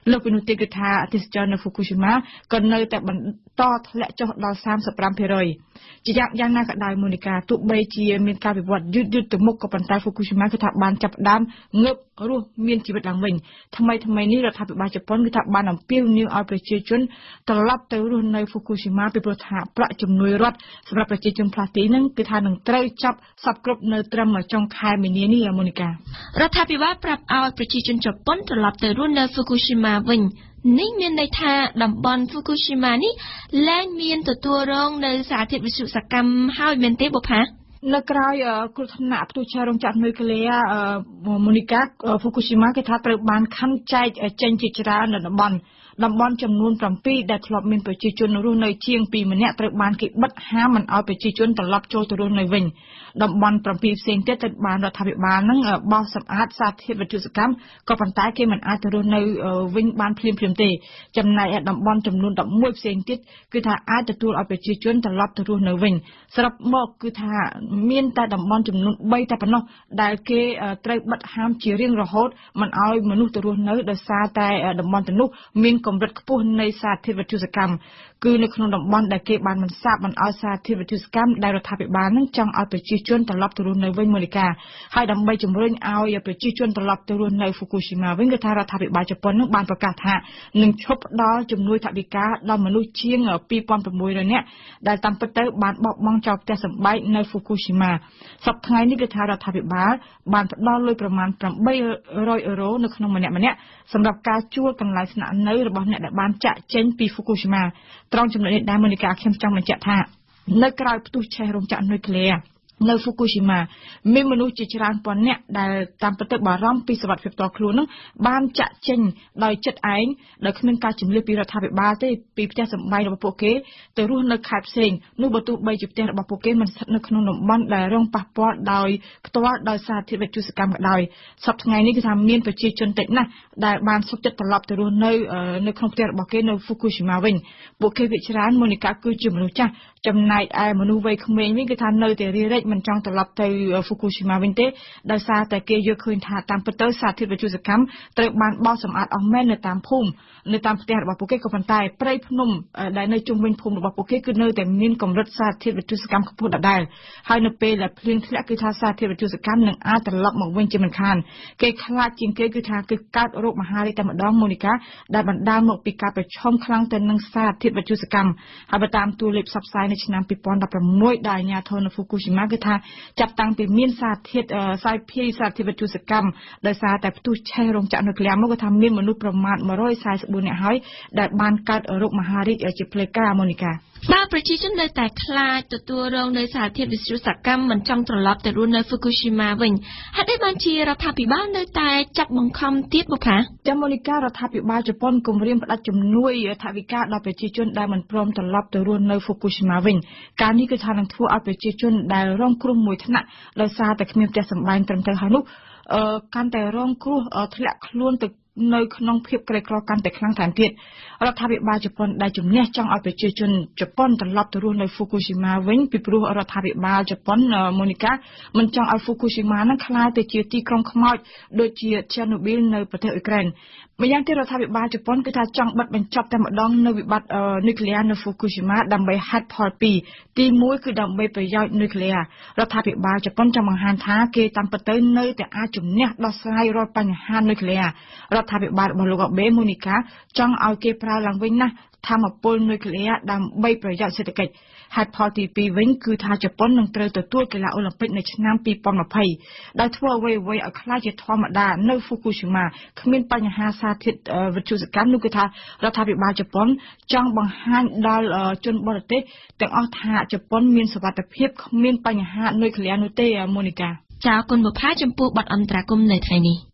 លោកវិនុទេគឺថាទេសចរនៅ Fukushima ក៏នៅតែបន្តធ្លាក់ចុះដល់ សាមសិបប្រាំភាគរយ ជាយ៉ាងយ៉ាងណាក៏ដោយ Monica ទោះបីជាមានការវិវត្តយឺតយឺតទៅមុខក៏ប៉ុន្តែ Fukushima គឺថាបានចាប់ផ្ដើមងើបរស់មានជីវិតឡើងវិញថ្មីថ្មីនេះរដ្ឋាភិបាលជប៉ុនគឺថាបានអំពាវនាវឲ្យប្រជាជនត្រឡប់ទៅរស់នៅ Fukushima ពីព្រោះថាប្រាក់ជំនួយរដ្ឋសម្រាប់ប្រជាជនផ្លាស់ទីហ្នឹងគឺថានឹងត្រូវចាប់សពគ្រប់នៅត្រឹមចុងខែមីនានេះ Monica រដ្ឋាភិបាលប្រាប់ឲ្យប្រជាជនជប៉ុនត្រឡប់ទៅរស់នៅ Fukushima វិញនេះមានន័យថាតំបន់ Fukushima នេះលែងមានទទួលរងនៅសារធាតុវិទ្យុសកម្មហើយមែនទេបុផានៅក្រៅគ្រោះថ្នាក់ផ្ទុះឆេះរោងចក្រនុយក្លេអ៊ែរ Monica Fukushima គេថាត្រូវបានខណ្ឌចែកចេញជាច្រើននៅតំបន់តំបន់ចំនួនប្រាំពីរដែលធ្លាប់មានប្រជាជនរស់នៅជាងពីរម្នាក់ត្រូវបានគេបិទហាមមិនឲ្យប្រជាជនត្រឡប់ចូលទៅរស់នៅវិញតំបន់ប្រាំពីរផ្សេងទៀតត្រូវបានរដ្ឋាភិបាលនឹងបោះសម្អាតសារធាតុវិទ្យុសកម្មក៏ប៉ុន្តែគេមិនអាចទៅរស់នៅវិញបានភ្លាមភ្លាមទេចំណែកតំបន់ចំនួនដប់មួយផ្សេងទៀតគឺថាអាចទទួលឲ្យប្រជាជនត្រឡប់ទៅរស់នៅវិញសរុបមកគឺថាមានតែតំបន់ចំនួនបីតែប៉ុណ្ណោះដែលគេត្រូវបិទហាមជារៀងរហូតមិនឲ្យមនុស្សទៅរស់នៅដោយសារតែតំបន់ទាំងនោះមានកម្រិតខ្ពស់នៃសារធាតុវិទ្យុសកម្មគឺនៅក្នុងតំបន់ដែលគេបានមិនសាបមិនឲ្យសារធាតុវិទ្យុសកម្មដែលរដ្ឋាភិបាលនឹងចង់ឲ្យប្រជាជនត្រឡប់ទៅរស់នៅវិញ Monica ហើយដើម្បីជំរុញឲ្យប្រជាជនត្រឡប់ទៅរស់នៅ Fukushima វិញគឺថារដ្ឋាភិបាលជប៉ុននឹងបានប្រកាសថានឹងឈប់ផ្ដល់ជំនួយថវិកាដល់មនុស្សជាងពីរពាន់ប្រាំមួយរយនាក់ដែលតាមពិតទៅបានបោះបង់ចោលផ្ទះសម្បែងនៅ Fukushima សប្តាហ៍ថ្ងៃនេះគឺថារដ្ឋាភិបាលបានផ្ដល់លុយប្រមាណប្រាំបីរយអឺរ៉ូនៅក្នុងម្នាក់ម្នាក់សម្រាប់ការជួលកន្លែងស្នាក់នៅរបស់អ្នកដែលបានចាក់ចេញពី Fukushima ត្រង់ចំណុចនេះដែរ Monica ខ្ញុំចង់បញ្ជាក់ថានៅក្រៅផ្ទុះឆេះរោងចក្រនុយក្លេអ៊ែរនៅ Fukushima មានមនុស្សជាច្រើនពាន់នាក់ដែលតាមពិតទៅបារម្ភពីសុវត្ថិភាពផ្ទាល់ខ្លួននឹងបានចាក់ចេញដោយចិត្តឯងដោយគ្មានការជំនឿពីរដ្ឋាភិបាលទេពីផ្ទះសម្បែងរបស់ពួកគេទៅរស់នៅខេត្តផ្សេងនោះបើទោះបីជាផ្ទះរបស់ពួកគេមិនស្ថិតនៅក្នុងតំបន់ដែលរងប៉ះពាល់ដោយផ្ទាល់ដោយសារធាតុវិទ្យុសកម្មក៏ដោយសប្តាហ៍ថ្ងៃនេះគឺថាមានប្រជាជនតិចណាស់ដែលបានសុខចិត្តត្រឡប់ទៅរស់នៅនៅក្នុងផ្ទះរបស់គេនៅ Fukushima វិញពួកគេភាគច្រើន Monica គឺជាមនុស្សចាស់ចំណែកឯមនុស្សវ័យក្មេងវិញគឺថានៅតែរារែកមិនចង់ត្រឡប់ទៅ Fukushima វិញទេដោយសារតែគេយល់ឃើញថាតាមពិតទៅសារធាតុវិទ្យុសកម្មត្រូវបានបោសសម្អាតអស់មែននៅតាមភូមិនៅតាមផ្ទះរបស់ពួកគេក៏ប៉ុន្តែព្រៃភ្នំដែលនៅជុំវិញភូមិរបស់ពួកគេគឺនៅតែមានកម្រិតសារធាតុវិទ្យុសកម្មខ្ពស់ដដែលហើយនៅពេលដែលភ្លៀងធ្លាក់គឺថាសារធាតុវិទ្យុសកម្មនឹងអាចត្រឡប់មកវិញជាមិនខានគេខ្លាចជាងគេគឺថាគឺកើតរោគមហារីកតែម្ដង Monica ដែលបណ្ដាលមកពីការប្រឈមខ្លាំងទៅនឹងសារធាតុវិទ្យុសកម្មហើយបើតាមទូលេខផ្សព្វផ្សាយនៅឆ្នាំពីរពាន់ដប់ប្រាំមួយដែលអាជ្ញាធរនៅ Fukushima គឺថាចាប់តាំងពីមានសារធាតុសាយភាយសារធាតុវិទ្យុសកម្មដោយសារតែផ្ទុះឆេះរោងចក្រនុយក្លេអ៊ែរមកគឺថាមានមនុស្សប្រមាណមួយរយសែនសិបបួននាក់ហើយដែលបានកើតរោគមហារីកជាផ្លូវការ Monica បើប្រជាជននៅតែខ្លាចទទួលរងនៅសារធាតុវិទ្យុសកម្មមិនចង់ត្រឡប់ទៅរស់នៅ Fukushima វិញហេតុអីបានជារដ្ឋាភិបាលនៅតែចាប់បង្ខំទៀតបុផាចា Monica រដ្ឋាភិបាលជប៉ុនគម្រាមផ្តាច់ជំនួយថវិកាដល់ប្រជាជនដែលមិនព្រមត្រឡប់ទៅរស់នៅ Fukushima វិញការនេះគឺថានឹងធ្វើឲ្យប្រជាជនដែលរងគ្រោះមួយថ្នាក់ដោយសារតែគ្មានផ្ទះសម្បែងត្រឹមត្រូវហើយនោះអឺកាន់តែរងគ្រោះធ្លាក់ខ្លួនទៅនៅក្នុងភាពក្រីក្រកាន់តែខ្លាំងថែមទៀតរដ្ឋាភិបាលជប៉ុនដែលជំនះចង់ឲ្យប្រជាជនជប៉ុនត្រឡប់ទៅរស់នៅ Fukushima វិញពីព្រោះរដ្ឋាភិបាលជប៉ុន Monica មិនចង់ឲ្យ Fukushima នឹងក្លាយទៅជាទីក្រុងខ្មោចដូចជា Chernobyl នៅប្រទេសអ៊ុយក្រែនម្យ៉ាងទៀតរដ្ឋាភិបាលជប៉ុនគឺថាចង់បិទបញ្ចប់តែម្ដងនៅវិបត្តិនុយក្លេអ៊ែរនៅ Fukushima ដើម្បីហេតុផលពីរទីមួយគឺដើម្បីប្រយោជន៍នុយក្លេអ៊ែររដ្ឋាភិបាលជប៉ុនចង់បង្ហាញថាគេតាមពិតទៅនៅតែអាចជំនះដោះស្រាយរាល់បញ្ហានុយក្លេអ៊ែររដ្ឋាភិបាលរបស់លោកអាបេ Monica ចង់ឲ្យគេប្រើឡើងវិញណាថាមពលនុយក្លេអ៊ែរដើម្បីប្រយោជន៍សេដ្ឋកិច្ចហេតុផលទីពីរវិញគឺថាជប៉ុននឹងត្រូវទទួលកីឡាអូឡ িম্প ិកនៅឆ្នាំពីរពាន់ម្ភៃដែលធ្វើអ្វីៗឲ្យខ្លាចជាធម្មតានៅ Fukushima គ្មានបញ្ហាសារធាតុវិទ្យុសកម្មនោះគឺថារដ្ឋាភិបាលជប៉ុនចង់បង្ហាញដល់ជនបរទេសទាំងអស់ថាជប៉ុនមានសុវត្ថិភាពគ្មានបញ្ហានុយក្លេអ៊ែរនោះទេ Monica ចាអរគុណបុផាចំពោះបទអន្តរាគមន៍នៅថ្ងៃនេះ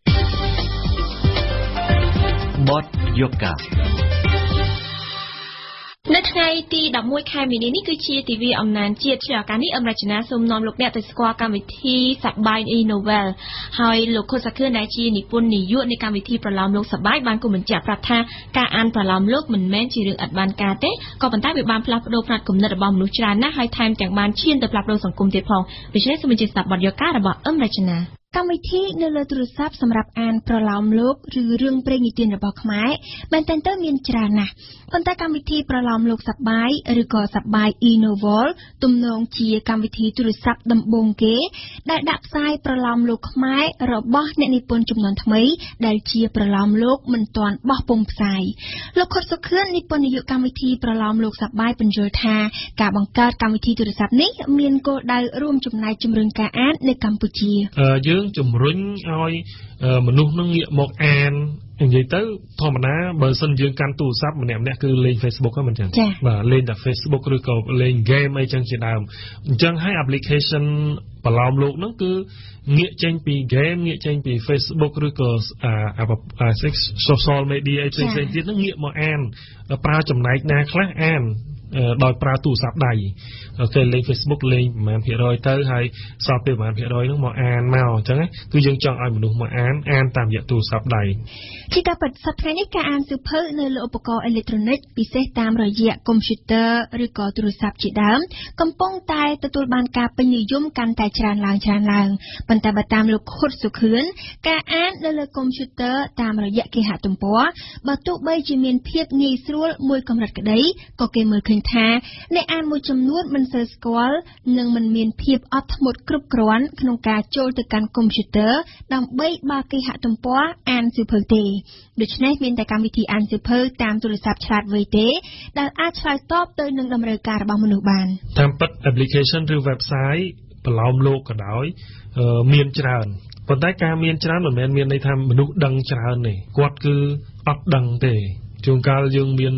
បទយូកានៅថ្ងៃទីដប់មួយខែមីនានេះគឺជាទិវាអំណាចជាតិជាឱកាសនេះអមរជនាសូមនាំលោកអ្នកទៅស្គាល់កម្មវិធីសប្បាយអ៊ីណូវែលហើយលោកខុសសាខឿនដែលជានិពន្ធនាយកនៃកម្មវិធីប្រឡំលោកសប្បាយបានគូបញ្ជាក់ប្រាប់ថាការអានប្រឡំលោកមិនមែនជារឿងឥតបានការទេក៏ប៉ុន្តែវាបានផ្លាស់ប្ដូរផ្នត់គំនិតរបស់មនុស្សច្រើនណាស់ហើយថែមទាំងបានឈានទៅផ្លាស់ប្ដូរសង្គមទៀតផងដូច្នេះសូមអញ្ជើញស្ដាប់បទយូការបស់អមរជនាកម្មវិធីនៅលើទូរស័ព្ទសម្រាប់អានប្រឡោមលោកឬរឿងព្រេងនិទានរបស់ខ្មែរមែនតើមានច្រើនណាស់ប៉ុន្តែកម្មវិធីប្រឡោមលោកសប្បាយឬក៏សប្បាយ e-novel ទំនងជាកម្មវិធីទូរស័ព្ទដំបូងគេដែលដាក់ផ្សាយប្រឡោមលោកខ្មែររបស់អ្នកនិពន្ធជំនាន់ថ្មីដែលជាប្រឡោមលោកមិនទាន់បោះពុម្ពផ្សាយលោកខុតសុខឿននិពន្ធនាយកកម្មវិធីប្រឡោមលោកសប្បាយបញ្យល់ថាការបង្កើតកម្មវិធីទូរស័ព្ទនេះមានគោលដៅរួមចំណែកជំរុញការអាននៅកម្ពុជាយើងជំរុញឲ្យមនុស្សនឹងងាកមកអាននិយាយទៅធម្មតាបើសិនយើងកាន់ទូរស័ព្ទម្នាក់ម្នាក់គឺលេង Facebook ហ្នឹងមិនចឹងបាទលេងតែ Facebook ឬក៏លេង game អីចឹងជាដើមអញ្ចឹងហើយ application ប្រឡោមលោកហ្នឹងគឺងាកចេញពី game ងាកចេញពី Facebook ឬក៏អា social media អីផ្សេងៗទៀតហ្នឹងងាកមកអានប្រើចំណែកណាខ្លះអានដោយប្រើទូរស័ព្ទដៃអូខេលេង Facebook លេងប្រហែលភាគរយទៅហើយសល់ពេលប្រហែលភាគរយហ្នឹងមកអានមកអញ្ចឹងគឺយើងចង់ឲ្យមនុស្សមកអានអានតាមរយៈទូរស័ព្ទដៃជាការពិតសប្តាហ៍នេះការអានសៀវភៅនៅលើឧបករណ៍អេឡិចត្រូនិកពិសេសតាមរយៈកុំព្យូទ័រឬក៏ទូរស័ព្ទជាដើមកំពុងតែទទួលបានការពេញនិយមកាន់តែច្រើនឡើងច្រើនឡើងប៉ុន្តែបើតាមលោកខុតសុខឿនការអាននៅលើកុំព្យូទ័រតាមរយៈគេហទំព័របើទោះបីជាមានភាពងាយស្រួលមួយកម្រិតក្តីក៏គេមើលឃើញថាអ្នកអានមួយចំនួនមិនសូវស្គាល់និងមិនមានភាពអត់ធ្មត់គ្រប់គ្រាន់ក្នុងការចូលទៅកាន់កុំព្យូទ័រដើម្បីបើកគេហទំព័រអានសៀវភៅទេដូច្នេះមានតែកម្មវិធីអានសៀវភៅតាមទូរស័ព្ទឆ្លាតវៃទេដែលអាចឆ្លើយតបទៅនឹងតម្រូវការរបស់មនុស្សបានតាមពិត application ឬ website ប្រឡោមលោកក៏ដោយមានច្រើនប៉ុន្តែការមានច្រើនមិនមែនមានន័យថាមនុស្សដឹងច្រើនទេគាត់គឺអត់ដឹងទេជួនកាលយើងមាន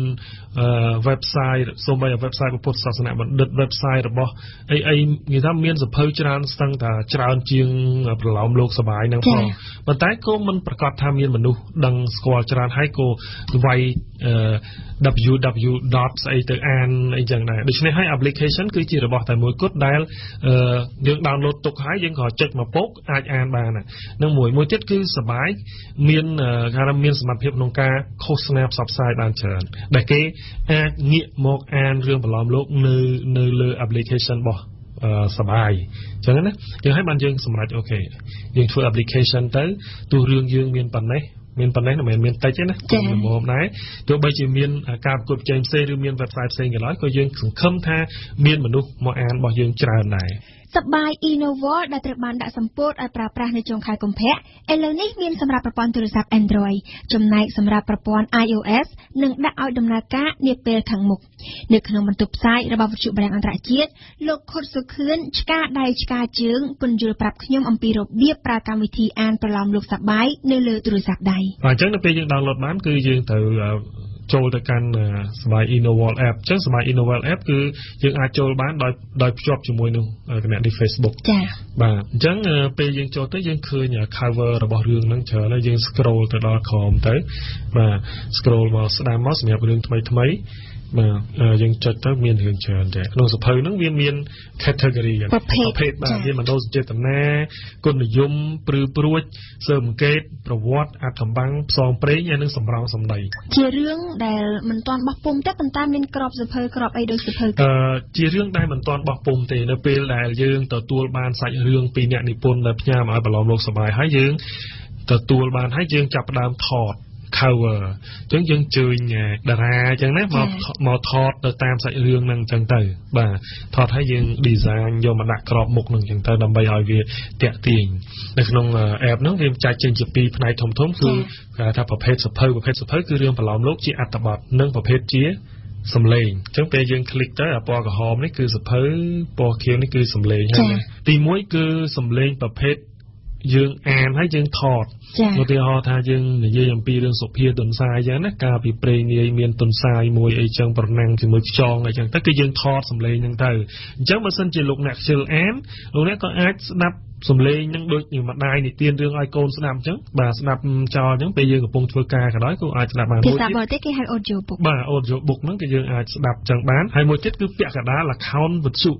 website សូម្បីតែ website ពុទ្ធសាសនាបណ្ឌិត website របស់អីអីនិយាយថាមានសភៅច្រើនស្ទឹងតែច្រើនជាងប្រឡោមលោកសបាយហ្នឹងផងប៉ុន្តែក៏មិនប្រកាសថាមានមនុស្សដឹងស្គាល់ច្រើនហើយក៏វាយ ดับเบิลยู ดับเบิลยู ดับเบิลยู ดอท ស្អីទៅអានអីចឹងដែរដូច្នេះហើយ application គឺជារបស់តែមួយគត់ដែលយើង download ទុកហើយយើងក៏ចុចមកពុកអាចអានបានហ្នឹងមួយមួយទៀតគឺសបាយមានគេថាមានសមត្ថភាពក្នុងការឃោសនាផ្សព្វផ្សាយបានច្រើនដែលគេអាចងាកមកអានរឿងប្រឡោមលោកនៅនៅលើ application របស់សបាយអញ្ចឹងណាយើងឲ្យបានយើងសម្រេចអូខេយើងធ្វើ application ទៅទោះរឿងយើងមានប៉ុណ្ណេះមានប៉ុណ្ណេះមិនមែនមានតិចទេណាខ្ញុំមកដែរទោះបីជាមានការប្រកួតប្រជែងផ្សេងឬមាន website ផ្សេងក៏ដោយក៏យើងសង្ឃឹមថាមានមនុស្សមកអានរបស់យើងច្រើនដែរសប្បាយ e-novel ដែលត្រូវបានដាក់សម្ពោធឲ្យប្រើប្រាស់នៅចុងខែកុម្ភៈឥឡូវនេះមានសម្រាប់ប្រព័ន្ធទូរស័ព្ទ Android ចំណែកសម្រាប់ប្រព័ន្ធ iOS នឹងដាក់ឲ្យដំណើរការនាពេលខាងមុខនៅក្នុងបន្ទប់ផ្សាយរបស់វិទ្យុបារាំងអន្តរជាតិលោកខុតសុខឿនឆ្កាដៃឆ្កាជើងពន្យល់ប្រាប់ខ្ញុំអំពីរបៀបប្រើកម្មវិធីអានប្រឡោមលោកសប្បាយនៅលើទូរស័ព្ទដៃអញ្ចឹងនៅពេលយើង download បានគឺយើងត្រូវចូលទៅកាន់សប្បាយ e-novel app អញ្ចឹងសប្បាយ e-novel app គឺយើងអាចចូលបានដោយដោយភ្ជាប់ជាមួយនឹងគណនី Facebook ចា៎បាទអញ្ចឹងពេលយើងចូលទៅយើងឃើញ cover របស់រឿងហ្នឹងច្រើនហើយយើង scroll ទៅដល់ក្រោមទៅបាទ scroll មកស្ដាំមកសម្រាប់រឿងថ្មីថ្មីបាទយើងចុចទៅមានរឿងច្រើនតែក្នុងសភៅហ្នឹងវាមាន category ប្រភេទបាទមានមនោសញ្ចេតនាគុណនិយមព្រឺព្រួចស៊ើបអង្កេតប្រវត្តិអត្ថបទផ្សងព្រេងហើយនឹងសម្រងសម្ដីជារឿងដែលមិនទាន់បោះពុម្ពទេប៉ុន្តែមានក្របសភៅក្របអីដូចសភៅអឺជារឿងដែលមិនទាន់បោះពុម្ពទេនៅពេលដែលយើងទទួលបានសាច់រឿងពីអ្នកនិពន្ធដែលផ្ញើមកឲ្យប្រឡោមលោកសប្បាយហើយយើងទទួលបានហើយយើងចាប់ផ្ដើមថតcover អញ្ចឹងយើងជើញតារាអញ្ចឹងណាមកមកថតទៅតាមសាច់រឿងហ្នឹងអញ្ចឹងទៅបាទថតឲ្យយើង design យកមកដាក់ក្របមុខហ្នឹងអញ្ចឹងទៅដើម្បីឲ្យវាតាក់ទាញនៅក្នុង app ហ្នឹងវាចែកចេញជាពីរផ្នែកធំធំគឺគេថាប្រភេទសភៅប្រភេទសភៅគឺរឿងប្រឡោមលោកជាអត្ថបទនិងប្រភេទជាសំឡេងអញ្ចឹងពេលយើងคลิกទៅអាពណ៌ក្រហមនេះគឺសភៅពណ៌ខៀវនេះគឺសំឡេងហើយទីមួយគឺសំឡេងប្រភេទយើងអានហើយយើងថតឧទាហរណ៍ថាយើងនិយាយអំពីរឿងសុភាទុនសាយអញ្ចឹងណាកាលពីព្រេងនាយមានទុនសាយមួយអីចឹងប្រណាំងជាមួយខ្យងអីចឹងទៅគឺយើងថតសំឡេងហ្នឹងទៅអញ្ចឹងបើសិនជាលោកអ្នកខ្ជិលអានលោកអ្នកក៏អាចស្ដាប់សំឡេងហ្នឹងដូចជាម្ដាយនិទានរឿងឲ្យកូនស្ដាប់អញ្ចឹងបាទស្ដាប់ចោលអញ្ចឹងពេលយើងកំពុងធ្វើការក៏ដោយក៏អាចស្ដាប់បានមួយទៀតភាសាបរទេសគេហៅ audio book បាទ audio book ហ្នឹងគឺយើងអាចស្ដាប់ចឹងបានហើយមួយទៀតគឺពាក់កណ្ដាល account វិទ្យុ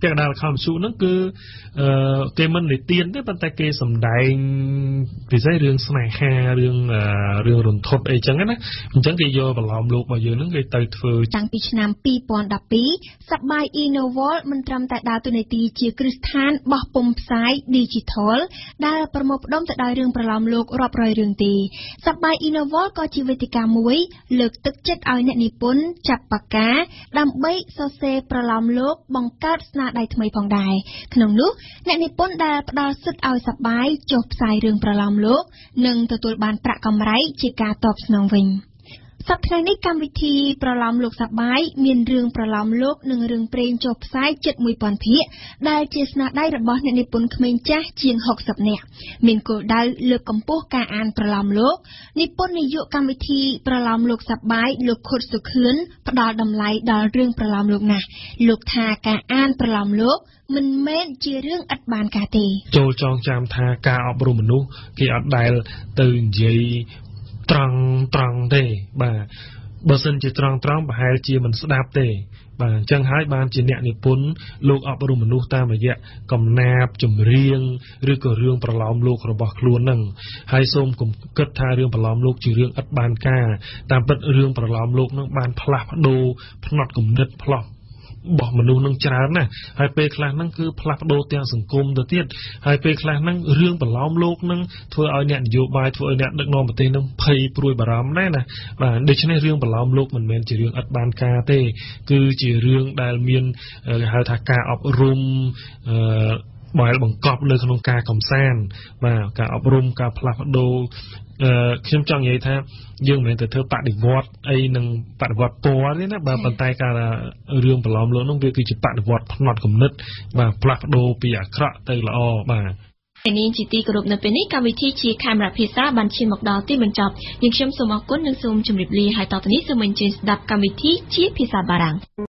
ពាក្យដាល់ខំស៊ូហ្នឹងគឺអឺគេមិននិទានទេប៉ុន្តែគេសម្ដែងពិសេសរឿងស្នេហារឿងរឿងរន្ធត់អីចឹងណាអញ្ចឹងគេយកបន្លំលោករបស់យើងហ្នឹងគេទៅធ្វើតាំងពីឆ្នាំពីរពាន់ដប់ពីរសប្បាយ Innovol មិនត្រឹមតែដើរតួនាទីជាគ្រឹះស្ថានបោះពុម្ពផ្សាយ Digital ដែលប្រមូលផ្ដុំទៅដោយរឿងប្រឡំលោករាប់រយរឿងទេសប្បាយ Innovol ក៏ជាវេទិកាមួយលើកទឹកចិត្តឲ្យអ្នកនិពន្ធចាប់បកាដើម្បីសរសេរប្រឡំលោកបង្កើតស្នាដៃថ្មីផងដែរក្នុងនោះអ្នកនិពន្ធដែលផ្ដល់សិទ្ធិឲ្យសប្បាយចុះផ្សាយរឿងប្រឡំលោកនឹងទទួលបានប្រាក់កម្រៃជាការតបស្នងវិញសប្តាហ៍នេះកម្មវិធីប្រឡំលោកសប្បាយមានរឿងប្រឡំលោកនិងរឿងព្រេងចុះផ្សាយជិតមួយពាន់ភាគដែលជាស្នាដៃរបស់អ្នកនិពន្ធក្មេងចាស់ជាងហុកសិបនាក់មានគោលដៅលើកកម្ពស់ការអានប្រឡំលោកនិពន្ធនាយកកម្មវិធីប្រឡំលោកសប្បាយលោកខុតសុខឿនផ្ដល់តម្លៃដល់រឿងប្រឡំលោកណាស់លោកថាការអានប្រឡំលោកមិនមែនជារឿងឥតបានការទេចូលចងចាំថាការអប់រំមនុស្សគេអត់ដែលទៅនិយាយត្រង់ត្រង់ទេបាទបើសិនជាត្រង់ត្រង់ប្រហែលជាមិនស្ដាប់ទេបាទអញ្ចឹងហើយបានជាអ្នកនិពន្ធលោកអប់រំមនុស្សតាមរយៈកំណាព្យចម្រៀងឬក៏រឿងប្រឡំលោករបស់ខ្លួនហ្នឹងហើយសូមកុំគិតថារឿងប្រឡំលោកជារឿងឥតបានការតាមពិតរឿងប្រឡំលោកហ្នឹងបានផ្លាស់ប្ដូរផ្នត់គំនិតផ្លោះរបស់មនុស្សនឹងច្រើនណាស់ហើយពេលខ្លះហ្នឹងគឺផ្លាស់ប្ដូរទាំងសង្គមទៅទៀតហើយពេលខ្លះហ្នឹងរឿងប្រឡំលោកហ្នឹងធ្វើឲ្យអ្នកនយោបាយធ្វើឲ្យអ្នកដឹកនាំប្រទេសហ្នឹងភ័យព្រួយបារម្ភដែរណាបាទដូច្នេះរឿងប្រឡំលោកមិនមែនជារឿងឥតបានការទេគឺជារឿងដែលមានគេហៅថាការអប់រំអឺបើបង្កប់លើក្នុងការកំសាន្តបាទការអប់រំការផ្លាស់ប្ដូរអឺខ្ញុំចង់និយាយថាយើងមិនមែនទៅធ្វើបដិវត្តអីនឹងបដិវត្តពណ៌ទេណាបាទប៉ុន្តែការរឿងប្រឡំលោកនោះវាគឺជាបដិវត្តផ្នត់គំនិតបាទផ្លាស់ប្ដូរពីអាក្រក់ទៅល្អបាទពេលនេះជាទីគោរពនៅពេលនេះកម្មវិធីជាខេមរៈភាសាបានឈានមកដល់ទីបញ្ចប់យើងខ្ញុំសូមអរគុណនិងសូមជម្រាបលាហើយតទៅនេះសូមអញ្ជើញស្ដាប់កម្មវិធីជាភាសាបារាំង